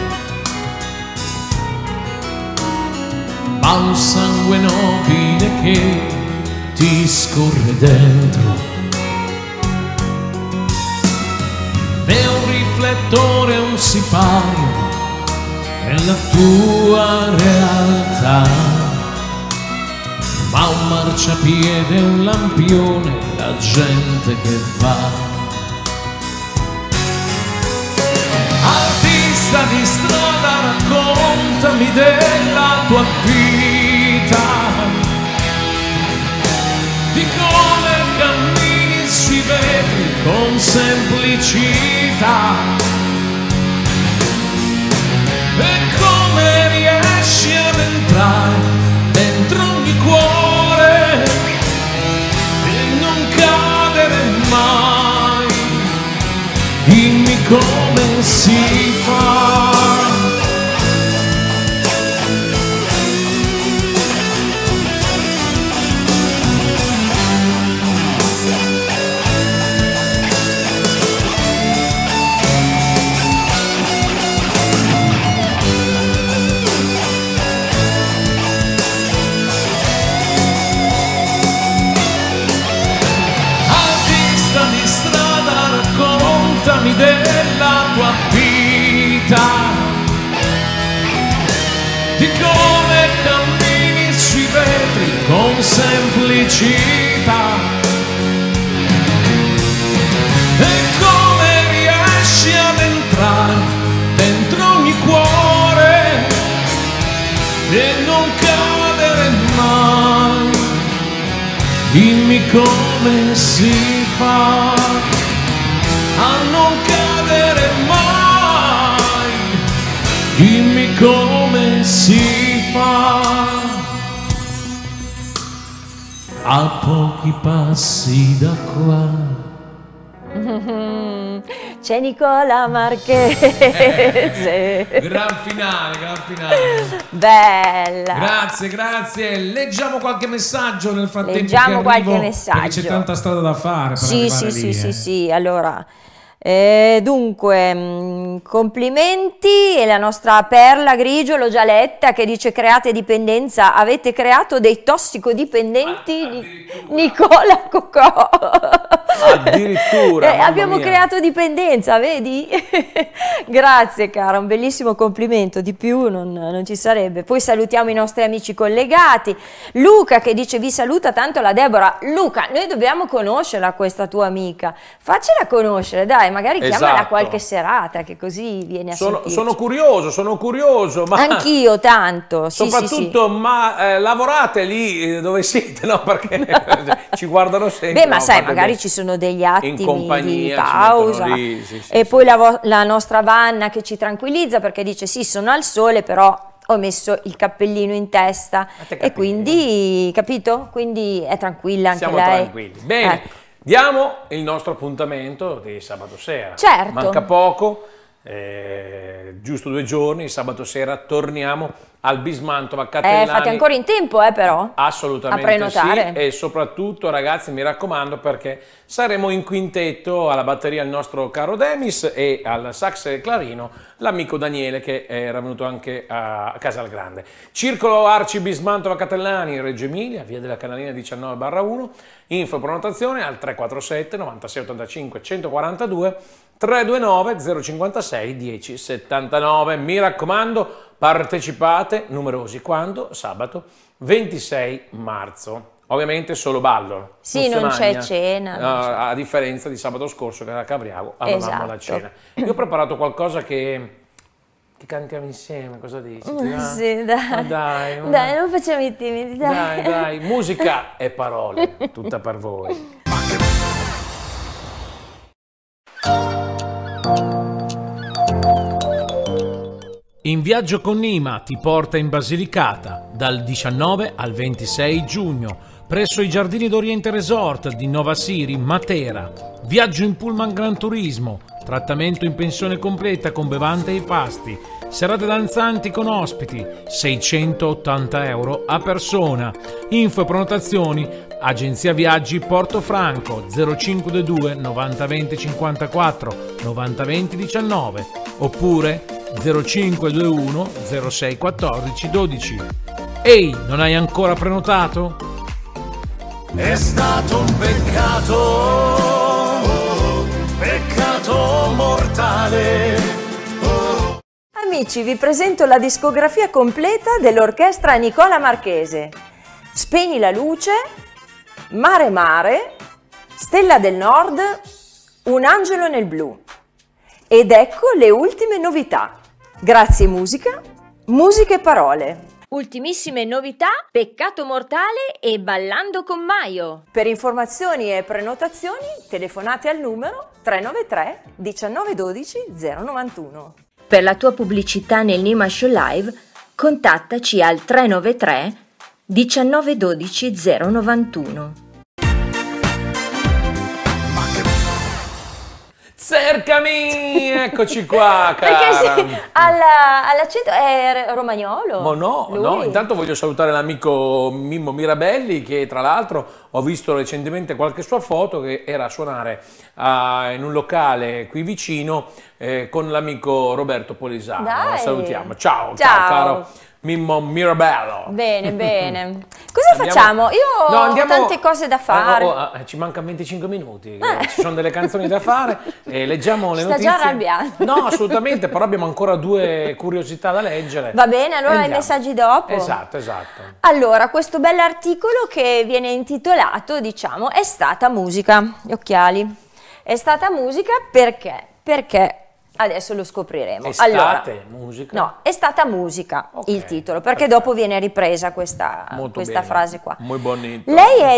S3: ma un sangue nobile che ti scorre dentro. Né un riflettore, un sipario nella tua realtà, ma un marciapiede, un lampione, la gente che va. Artista di strada, raccontami della tua vita, di come cammini sui vetri con semplicità e come riesci ad entrare dentro ogni cuore e non cadere mai. Dimmi come si fa. Della tua vita, di come cammini sui vetri con semplicità e come riesci ad entrare dentro ogni cuore e non cadere mai. Dimmi come si fa a non cadere mai. Dimmi come si fa. A pochi passi da qua
S1: c'è Nicola Marchese.
S3: Gran finale, gran finale.
S1: Bella.
S3: Grazie, grazie. Leggiamo qualche messaggio nel frattempo.
S1: Leggiamo qualche messaggio.
S3: Perché c'è tanta strada da fare per arrivare lì.
S1: Sì. Allora, dunque, complimenti. E la nostra Perla Grigio, l'ho già letta, che dice: create dipendenza, avete creato dei tossicodipendenti. Nicola Cocò.
S2: Addirittura
S1: abbiamo creato dipendenza, vedi? Grazie cara, un bellissimo complimento, di più non ci sarebbe. Poi salutiamo i nostri amici collegati. Luca che dice: vi saluta tanto la Deborah. Luca, noi dobbiamo conoscerla questa tua amica, faccela conoscere, dai, magari chiamala a qualche serata, che così viene a sentirci.
S2: Sono curioso, ma
S1: anch'io tanto,
S2: soprattutto, ma lavorate lì dove siete, no? Perché ci guardano sempre.
S1: Beh, ma sai, magari ci sono degli attimi di pausa.
S2: Lì,
S1: poi la nostra Vanna che ci tranquillizza, perché dice: sì, sono al sole, però ho messo il cappellino in testa, e quindi, capito? Quindi è tranquilla anche
S2: Siamo
S1: lei.
S2: Tranquilli. Bene, diamo il nostro appuntamento di sabato sera.
S1: Certo.
S2: Manca poco. giusto 2 giorni, sabato sera torniamo al Bismantova Catellani.
S1: Fate ancora in tempo però,
S2: assolutamente
S1: a prenotare.
S2: sì, e soprattutto ragazzi mi raccomando, perché saremo in quintetto, alla batteria il nostro caro Demis e al sax e clarino l'amico Daniele, che era venuto anche a Casalgrande. Circolo Arci Bismantova Catellani, Reggio Emilia, via della Canalina 19/1, info prenotazione al 347 96 85 142 329 056 1079. Mi raccomando, partecipate numerosi. Quando? Sabato 26 marzo. Ovviamente solo ballo.
S1: Sì, non c'è cena.
S2: A differenza di sabato scorso che era a Cavriago avevamo la cena. Io ho preparato qualcosa che cantiamo insieme, cosa dici?
S1: Sì, dai.
S2: Dai,
S1: non facciamo i timidi, dai.
S2: Dai, musica e parole, tutta per voi.
S3: In viaggio con Nima ti porta in Basilicata dal 19 al 26 giugno presso i Giardini d'Oriente Resort di Nova Siri, Matera. Viaggio in pullman Gran Turismo, trattamento in pensione completa con bevande e pasti, serate danzanti con ospiti, 680 euro a persona. Info e prenotazioni Agenzia Viaggi Portofranco 0522 90 20 54 90 20 19 oppure 0521 06 14 12. Ehi, non hai ancora prenotato?
S4: È stato un peccato mortale.
S1: Amici, vi presento la discografia completa dell'orchestra Nicola Marchese. Spegni la luce, Mare Mare, Stella del Nord, Un angelo nel blu. Ed ecco le ultime novità. Grazie musica, musica e parole. Ultimissime novità, Peccato mortale e Ballando con Maio. Per informazioni e prenotazioni telefonate al numero 393 1912 091. Per la tua pubblicità nel Nima Show Live contattaci al 393 1912 091.
S2: Cercami, eccoci qua, cara.
S1: Perché sì, all'accento è romagnolo.
S2: Ma no,
S1: lui.
S2: no, intanto voglio salutare l'amico Mimmo Mirabelli, che tra l'altro ho visto recentemente qualche sua foto, che era a suonare in un locale qui vicino con l'amico Roberto Polisano.
S1: Dai.
S2: Salutiamo, ciao
S1: Ciao.
S2: caro Mimmo Mirabello.
S1: Bene, bene. Cosa facciamo? Io ho tante cose da fare.
S2: Ci mancano 25 minuti, ci sono delle canzoni da fare, leggiamo le notizie.
S1: Sta già arrabbiando.
S2: No, assolutamente, però abbiamo ancora 2 curiosità da leggere.
S1: Va bene, allora i
S2: Andiamo.
S1: messaggi dopo.
S2: Esatto.
S1: Allora, questo bell'articolo che viene intitolato, diciamo, È stata musica. Gli occhiali. È stata musica perché? Perché adesso lo scopriremo.
S2: Musica?
S1: No, è stata musica, il titolo, perché dopo viene ripresa questa frase qua.
S2: Muy bonito.
S1: Lei è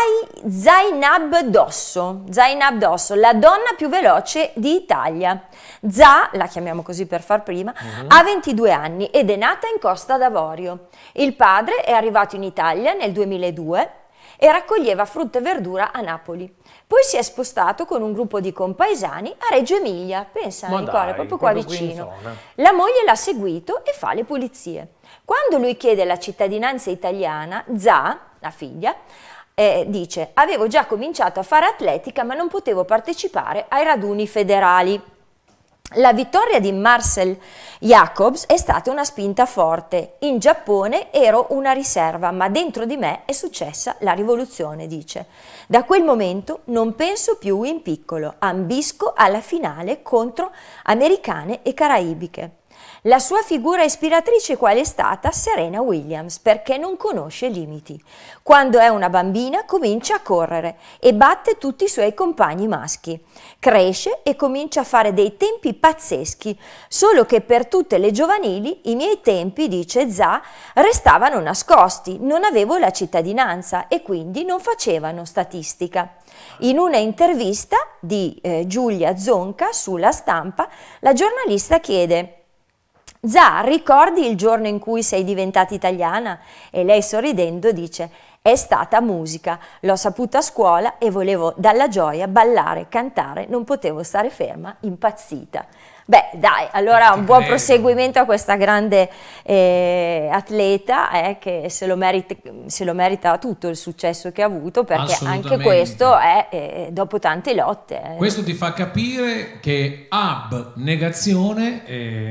S1: Zainab Dosso, la donna più veloce d'Italia. La chiamiamo così per far prima, ha 22 anni ed è nata in Costa d'Avorio. Il padre è arrivato in Italia nel 2002 e raccoglieva frutta e verdura a Napoli. Poi si è spostato con un gruppo di compaesani a Reggio Emilia, pensa Nicola, è proprio qua vicino. La moglie l'ha seguito e fa le pulizie. Quando lui chiede la cittadinanza italiana, la figlia, dice: avevo già cominciato a fare atletica ma non potevo partecipare ai raduni federali. La vittoria di Marcel Jacobs è stata una spinta forte. In Giappone ero una riserva, ma dentro di me è successa la rivoluzione, dice. Da quel momento non penso più in piccolo, ambisco alla finale contro americane e caraibiche. La sua figura ispiratrice qual è stata? Serena Williams, perché non conosce limiti. Quando è una bambina comincia a correre e batte tutti i suoi compagni maschi. Cresce e comincia a fare dei tempi pazzeschi, solo che per tutte le giovanili i miei tempi, dice restavano nascosti, non avevo la cittadinanza e quindi non facevano statistica. In una intervista di Giulia Zonca sulla Stampa, la giornalista chiede: ricordi il giorno in cui sei diventata italiana? E lei sorridendo dice: è stata musica. L'ho saputa a scuola e volevo dalla gioia ballare, cantare, non potevo stare ferma, impazzita. Beh, dai, allora un buon proseguimento a questa grande atleta che se lo merita tutto il successo che ha avuto, perché anche questo è dopo tante lotte.
S3: Questo ti fa capire che abnegazione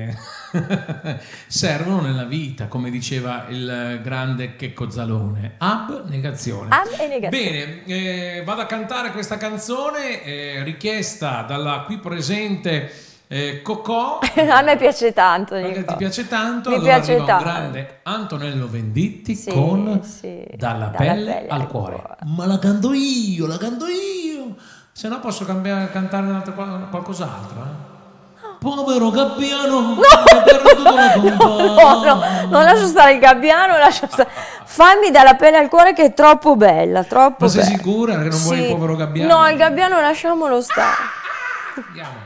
S3: servono nella vita, come diceva il grande Checco Zalone. Abnegazione. Bene, vado a cantare questa canzone richiesta dalla qui presente Cocò.
S1: A me piace tanto.
S3: Perché ti piace tanto?
S1: Mi
S3: allora
S1: piace
S3: arriva
S1: tanto.
S3: un grande Antonello Venditti con Dalla pelle al cuore. Ma la canto io, se no posso cantare qualcos'altro. Povero gabbiano,
S1: no, non lascio stare il gabbiano, fammi Dalla pelle al cuore, che è troppo bella, troppo.
S3: Ma sei
S1: bella.
S3: sicura che non vuoi il povero gabbiano?
S1: No, il gabbiano lasciamolo stare.
S3: Andiamo.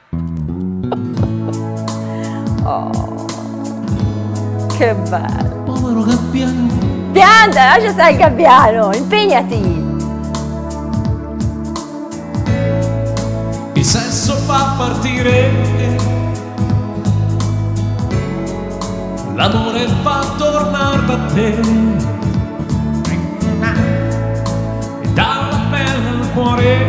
S1: Oh, che bello.
S3: Povero gabbiano.
S1: Pianta, lascia stare il gabbiano, impegnati.
S3: Il sesso fa partire, l'amore fa tornare da te, e dalla pelle al cuore,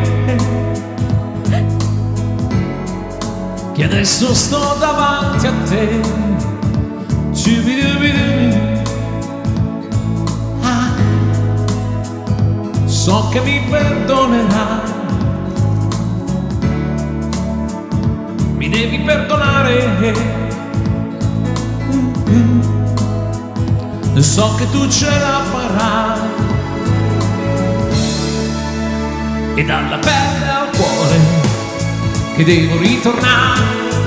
S3: che adesso sto davanti a te. So che mi perdonerai, mi devi perdonare, so che tu ce la farai, e dalla pelle al cuore che devo ritornare,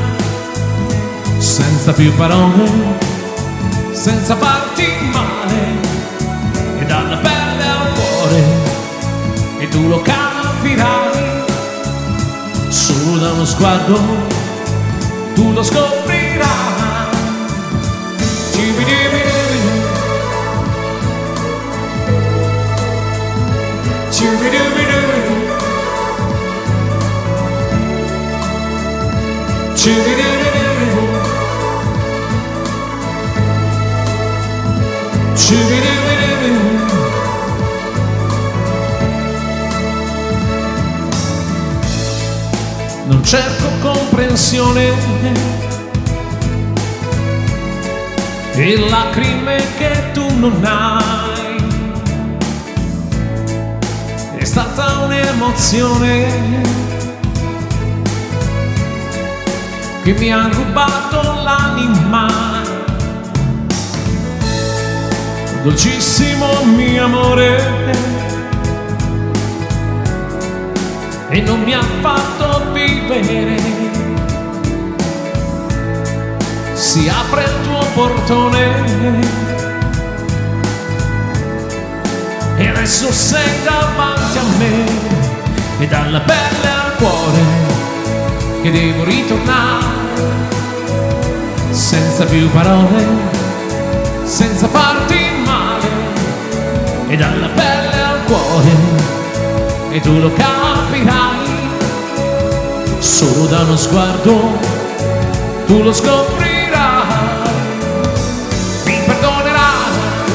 S3: senza più parole, senza farti male, e dalla pelle al cuore, e tu lo capirai, solo da uno sguardo tu lo scoprirai. Non cerco comprensione e lacrime che tu non hai, è stata un'emozione che mi ha rubato l'anima, dolcissimo mio amore, e non mi ha fatto vivere. Si apre il tuo portone e adesso sei davanti a me, e dalla pelle al cuore che devo ritornare, senza più parole, senza farti male, e dalla pelle al cuore, e tu lo capirai, solo da uno sguardo tu lo scoprirai. Mi perdonerai,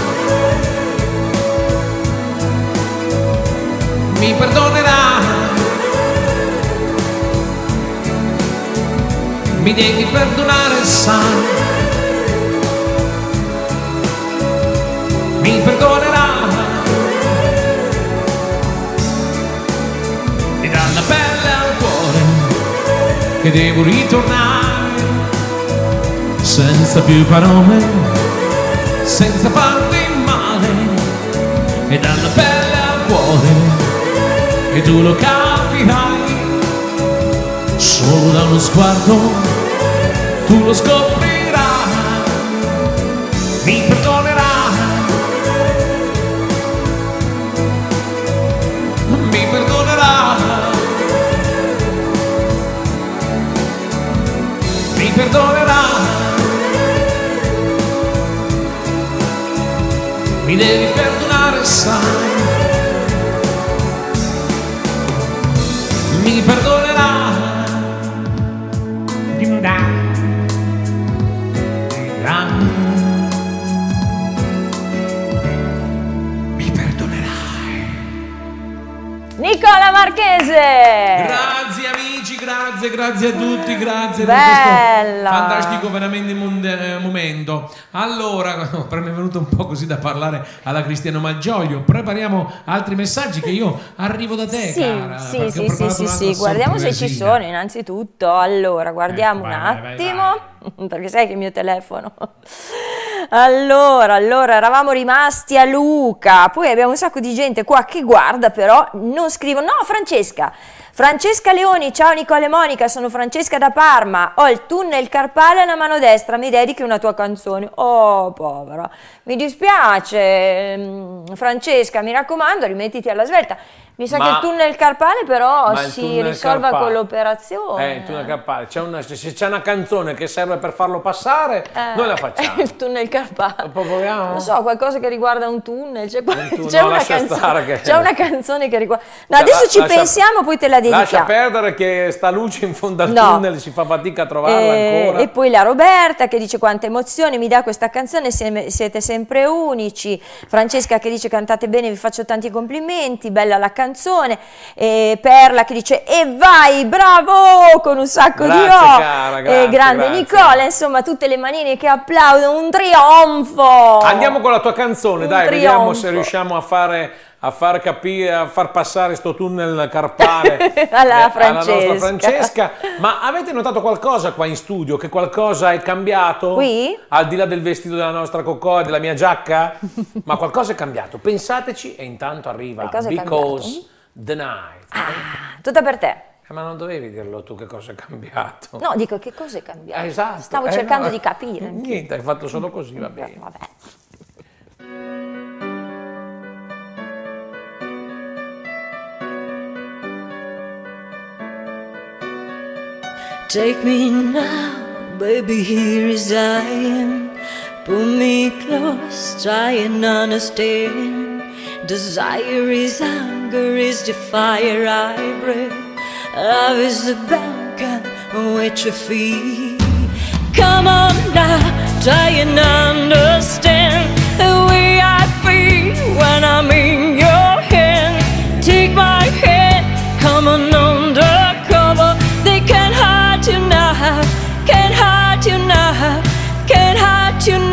S3: mi perdonerai, mi devi perdonare, sai, mi perdonerai. Dalla pelle al cuore che devo ritornare, senza più parole, senza farti male, e dalla pelle al cuore che tu lo capirai, solo da uno sguardo tu lo scoprirai. Mi perdonerai, mi perdonerai, mi perdonerai, mi devi perdonare. sai, mi perdonerai. Mi perdonerai.
S1: Nicola Marchese!
S3: Grazie amici, grazie a tutti, grazie
S1: Bella.
S3: per questo fantastico veramente momento. Allora, per me è venuto un po' così da parlare alla Cristiano Malgioglio. Prepariamo altri messaggi che io arrivo da te, cara.
S1: Sì, guardiamo se ci sono innanzitutto. Allora, guardiamo un attimo. Perché sai che il mio telefono. Allora, eravamo rimasti a Luca, poi abbiamo un sacco di gente qua che guarda, però non scrivono. No, Francesca Leoni, ciao Nicola e Monica, sono Francesca da Parma, ho il tunnel carpale alla mano destra, mi dedichi una tua canzone. Oh, povera, mi dispiace, Francesca, mi raccomando, rimettiti alla svelta. Mi sa che il tunnel carpale però si risolva con l'operazione.
S2: Il tunnel carpale, se c'è una canzone che serve per farlo passare, noi la facciamo.
S1: Il tunnel carpale.
S2: Proviamo?
S1: Non so, qualcosa che riguarda un tunnel. C'è
S2: una
S1: una canzone che riguarda. No, adesso ci pensiamo, poi te la dedichiamo.
S2: Lascia perdere che sta luce in fondo al tunnel, si fa fatica a trovarla ancora.
S1: E poi la Roberta che dice quanta emozione mi dà questa canzone, siete sempre unici. Francesca che dice cantate bene, vi faccio tanti complimenti, bella la canzone. Perla che dice e vai, bravo, con un sacco di
S2: cara,
S1: grande
S2: grazie.
S1: Nicola, insomma tutte le manine che applaudono, un trionfo.
S2: Andiamo con la tua canzone, dai, vediamo se riusciamo a far capire, a far passare sto tunnel carpale
S1: alla
S2: nostra Francesca. Ma avete notato qualcosa qua in studio? Che qualcosa è cambiato?
S1: Qui?
S2: Al di là del vestito della nostra Cocò e della mia giacca? Ma qualcosa è cambiato, pensateci, e intanto arriva Because the Night.
S1: Tutta per te.
S2: Ma non dovevi dirlo tu che cosa è cambiato?
S1: No, dico che cosa è cambiato.
S2: Esatto.
S1: Stavo cercando di capire.
S2: Niente, hai fatto solo così, va bene.
S1: Vabbè.
S5: Take me now, baby, here as I am. Pull me close, try and understand. Desire is hunger, is the fire I breathe. Love is the banker on which you feed. Come on now, try and understand the way I feel when I'm in your hand. Take my hand, come on undercover. They can't hide you now, can't hide you now, can't hide you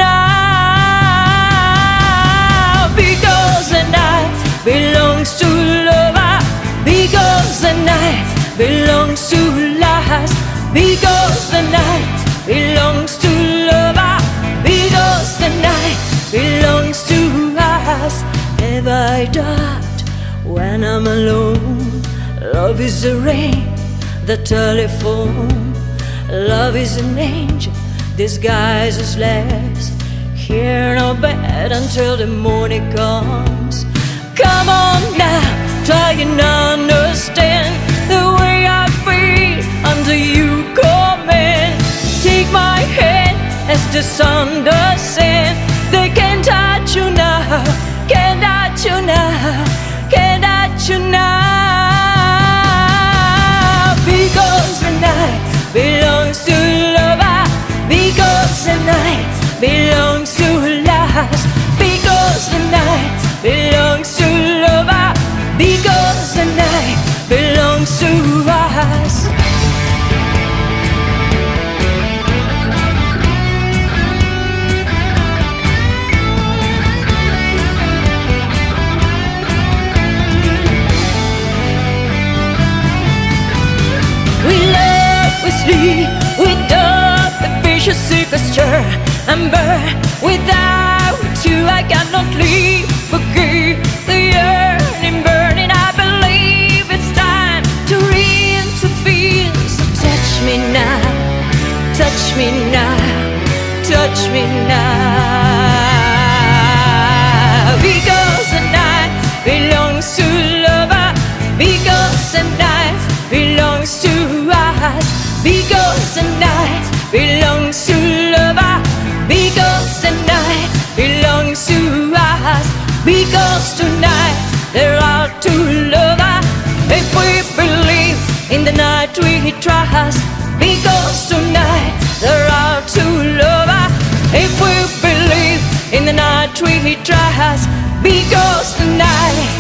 S5: now. Because the night belongs to lover, because the night belongs to last, because the night belongs to lover, because the night belongs to us. Have I died when I'm alone? Love is the rain, the telephone. Love is an angel disguised as less. Here no bed until the morning comes. Come on now, try and understand the way I feel under you command. Take my hand as the sun descends. They can't touch you now, can't touch you now, can't touch you now. Because the night belongs to lover, because the night belongs to last, because the night belongs to lover, because the night belongs to us. We love, we sleep, we dub the vicious sequester and burn. Without you I cannot leave. Forgive the yearning, burning. I believe it's time to re-interfere. So touch me now, touch me now, touch me now. Because the night belongs to lover, because the night belongs to us, because the night belongs to lover, because the night belongs to us, because tonight last, because tonight there are two lovers. If we believe in the night we trust, because tonight.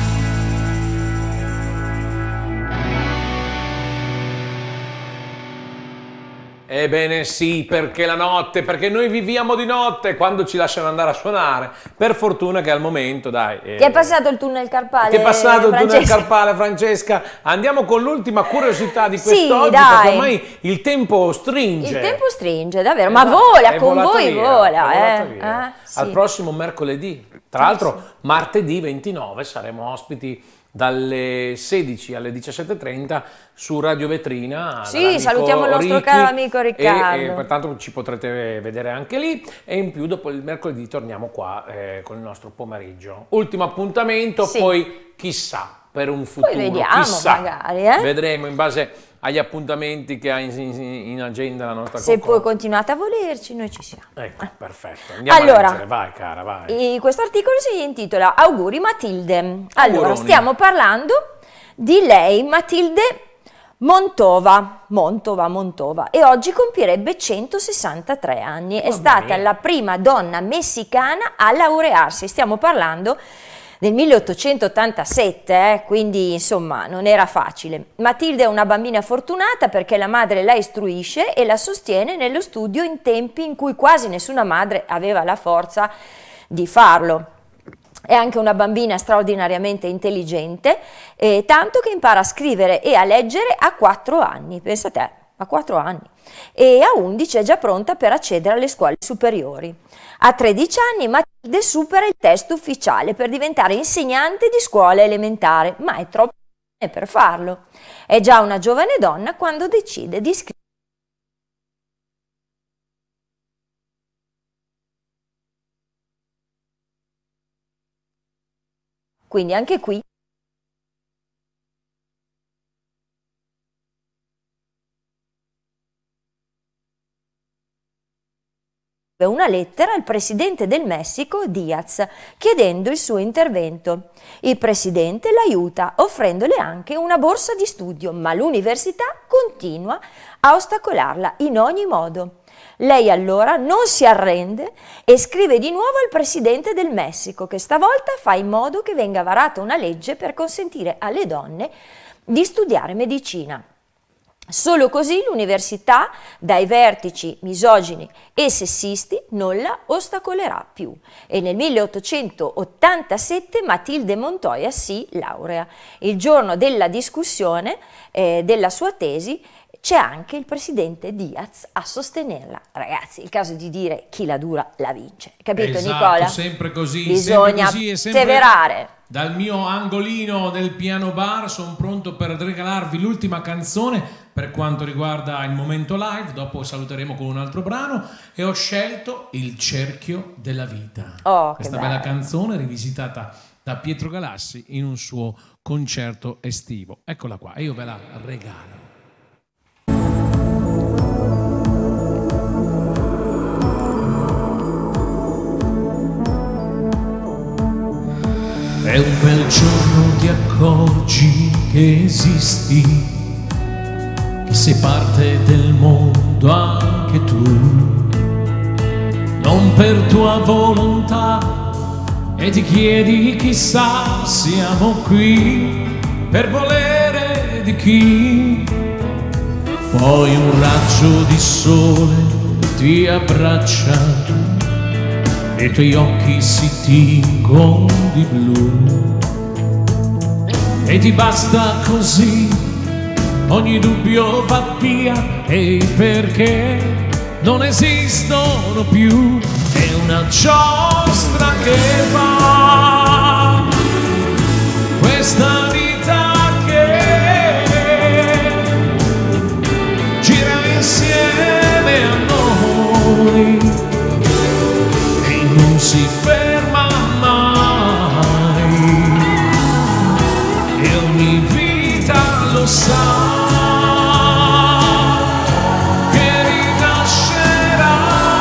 S2: Ebbene sì, perché la notte, perché noi viviamo di notte quando ci lasciano andare a suonare. Per fortuna che al momento, dai...
S1: Ti è passato il tunnel carpale,
S2: Ti è passato il tunnel
S1: Francesca?
S2: carpale, Francesca. Andiamo con l'ultima curiosità di
S1: Sì,
S2: quest'oggi,
S1: dai.
S2: perché ormai il tempo stringe.
S1: Il tempo stringe, davvero, ma vola,
S2: È
S1: con
S2: volata
S1: voi
S2: via,
S1: vola.
S2: è volata via.
S1: Sì.
S2: Al prossimo mercoledì. Tra l'altro, martedì 29 saremo ospiti dalle 16 alle 17:30 su Radio Vetrina.
S1: Sì,
S2: dall'amico
S1: salutiamo il nostro
S2: Ricky,
S1: caro amico Riccardo.
S2: e pertanto ci potrete vedere anche lì, e in più dopo il mercoledì torniamo qua con il nostro pomeriggio. Ultimo appuntamento,
S1: Sì.
S2: poi chissà, per un futuro,
S1: Poi vediamo,
S2: chissà,
S1: magari,
S2: vedremo in base agli appuntamenti che ha in agenda la nostra
S1: Se
S2: concorrente.
S1: poi continuate a volerci, noi ci siamo.
S2: Ecco, perfetto. Andiamo a
S1: Allora,
S2: leggere. Vai cara, vai.
S1: Questo articolo si intitola Auguri Matilde. Allora,
S2: Auguroni.
S1: stiamo parlando di lei, Matilde Montova, e oggi compierebbe 163 anni. È stata la prima donna messicana a laurearsi. Stiamo parlando del 1887, quindi insomma non era facile. Matilde è una bambina fortunata perché la madre la istruisce e la sostiene nello studio in tempi in cui quasi nessuna madre aveva la forza di farlo. È anche una bambina straordinariamente intelligente, tanto che impara a scrivere e a leggere a 4 anni, pensa te, a 4 anni, e a 11 è già pronta per accedere alle scuole superiori. A 13 anni Matilde supera il test ufficiale per diventare insegnante di scuola elementare, ma è troppo giovane per farlo. È già una giovane donna quando decide di scrivere. Quindi anche qui una lettera al presidente del Messico, Díaz, chiedendo il suo intervento. Il presidente l'aiuta, offrendole anche una borsa di studio, ma l'università continua a ostacolarla in ogni modo. Lei allora non si arrende e scrive di nuovo al presidente del Messico, che stavolta fa in modo che venga varata una legge per consentire alle donne di studiare medicina. Solo così l'università, dai vertici misogini e sessisti, non la ostacolerà più. E nel 1887 Matilde Montoya si laurea. Il giorno della discussione della sua tesi c'è anche il presidente Díaz a sostenerla. Ragazzi, il caso di dire chi la dura la vince. Capito,
S3: esatto,
S1: Nicola?
S3: sempre così.
S1: Bisogna
S3: sempre così, e sempre
S1: perseverare.
S3: Dal mio angolino del piano bar sono pronto per regalarvi l'ultima canzone per quanto riguarda il momento live. Dopo saluteremo con un altro brano e ho scelto Il cerchio della vita.
S1: Oh,
S3: questa
S1: che
S3: bella
S1: bello.
S3: canzone rivisitata da Pietro Galassi in un suo concerto estivo. Eccola qua, e io ve la regalo. E un bel giorno ti accorgi che esisti, che sei parte del mondo anche tu, non per tua volontà, e ti chiedi chissà siamo qui per volere di chi. Poi un raggio di sole ti abbraccia e i tuoi occhi si tingono di blu, e ti basta così, ogni dubbio va via, e perché non esistono più. È una giostra che va, questa vita che gira insieme a noi, non si ferma mai, e ogni vita lo sa che rinascerà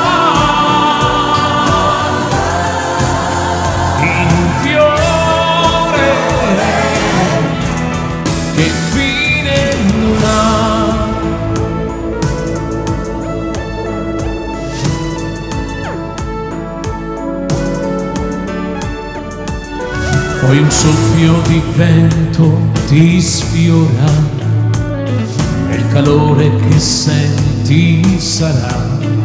S3: in un fiore che fine non ha. poi un soffio di vento ti sfiora e il calore che senti sarà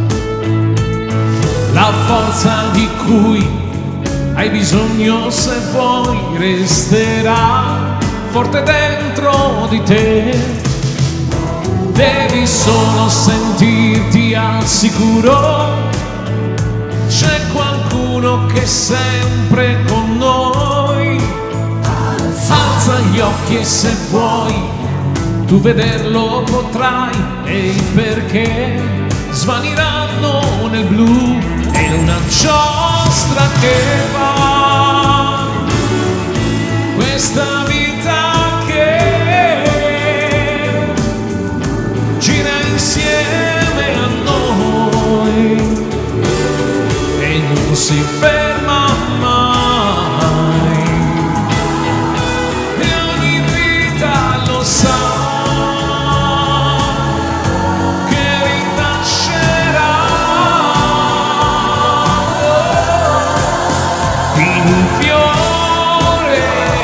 S3: la forza di cui hai bisogno, se vuoi resterà forte dentro di te. Devi solo sentirti al sicuro, c'è qualcuno che è sempre con noi. Alza gli occhi e se vuoi tu vederlo potrai, e perché svaniranno nel blu. È una giostra che va, questa vita che gira insieme a noi e non si ferma mai, e ogni vita lo sa che rinascerà in un fiore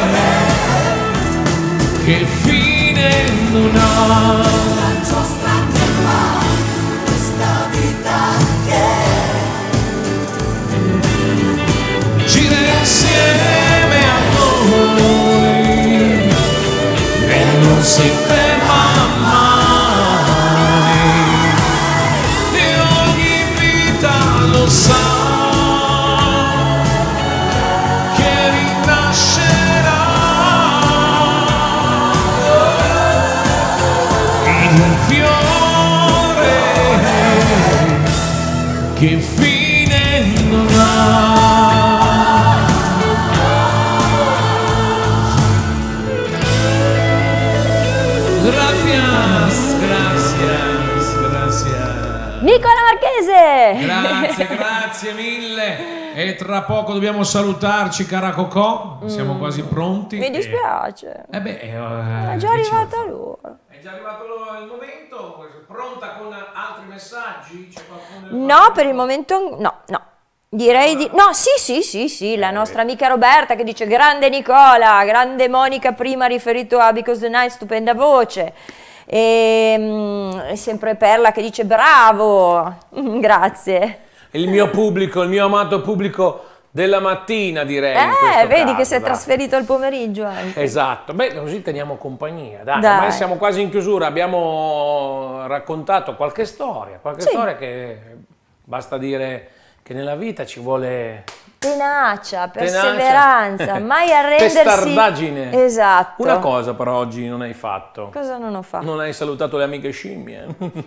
S3: che fine non ha. Insieme a noi e non si ferma mai, e ogni vita lo sa che rinascerà in un fiore che fine non ha.
S1: Nicola Marchese!
S3: Grazie mille. E tra poco dobbiamo salutarci, cara Cocò. Siamo quasi pronti.
S1: Mi dispiace.
S3: È
S1: già arrivata l'ora.
S2: È già arrivato il momento? Pronta con altri messaggi? C'è qualcuno?
S1: No, per il momento no. Direi di... No, sì, la nostra amica Roberta che dice grande Nicola, grande Monica prima riferito a Because the Night, stupenda voce. E sempre Perla che dice bravo, grazie.
S2: Il mio pubblico, il mio amato pubblico della mattina, direi.
S1: Vedi
S2: caso,
S1: che si è
S2: dai.
S1: trasferito al pomeriggio anche.
S2: Esatto, beh, così teniamo compagnia. Dai,
S1: Dai.
S2: ormai siamo quasi in chiusura, abbiamo raccontato qualche storia che basta dire che nella vita ci vuole
S1: Tenacia, perseveranza, mai arrendersi.
S2: testardaggine.
S1: Esatto.
S2: Una cosa però oggi non hai fatto.
S1: Cosa non ho fatto?
S2: Non hai salutato le amiche scimmie.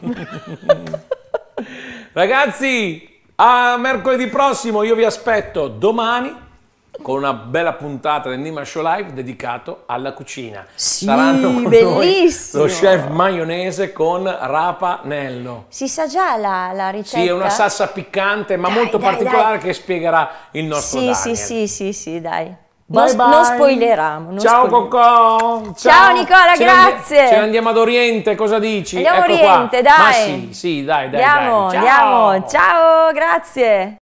S2: Ragazzi, a mercoledì prossimo io vi aspetto domani con una bella puntata del Nima Show Live dedicato alla cucina.
S1: Sì,
S2: Saranno con
S1: bellissimo.
S2: noi lo chef maionese con rapanello.
S1: Si sa già la ricetta?
S2: Sì, è una salsa piccante ma molto particolare che spiegherà il nostro Daniel.
S1: Sì, dai.
S2: Bye bye.
S1: Non spoileriamo.
S2: Ciao Cocò.
S1: Ciao Nicola, grazie.
S2: Ce ne andiamo ad Oriente, cosa dici?
S1: Andiamo a
S2: Ecco
S1: Oriente,
S2: qua.
S1: dai.
S2: Ma sì, dai.
S1: Andiamo. Ciao, grazie.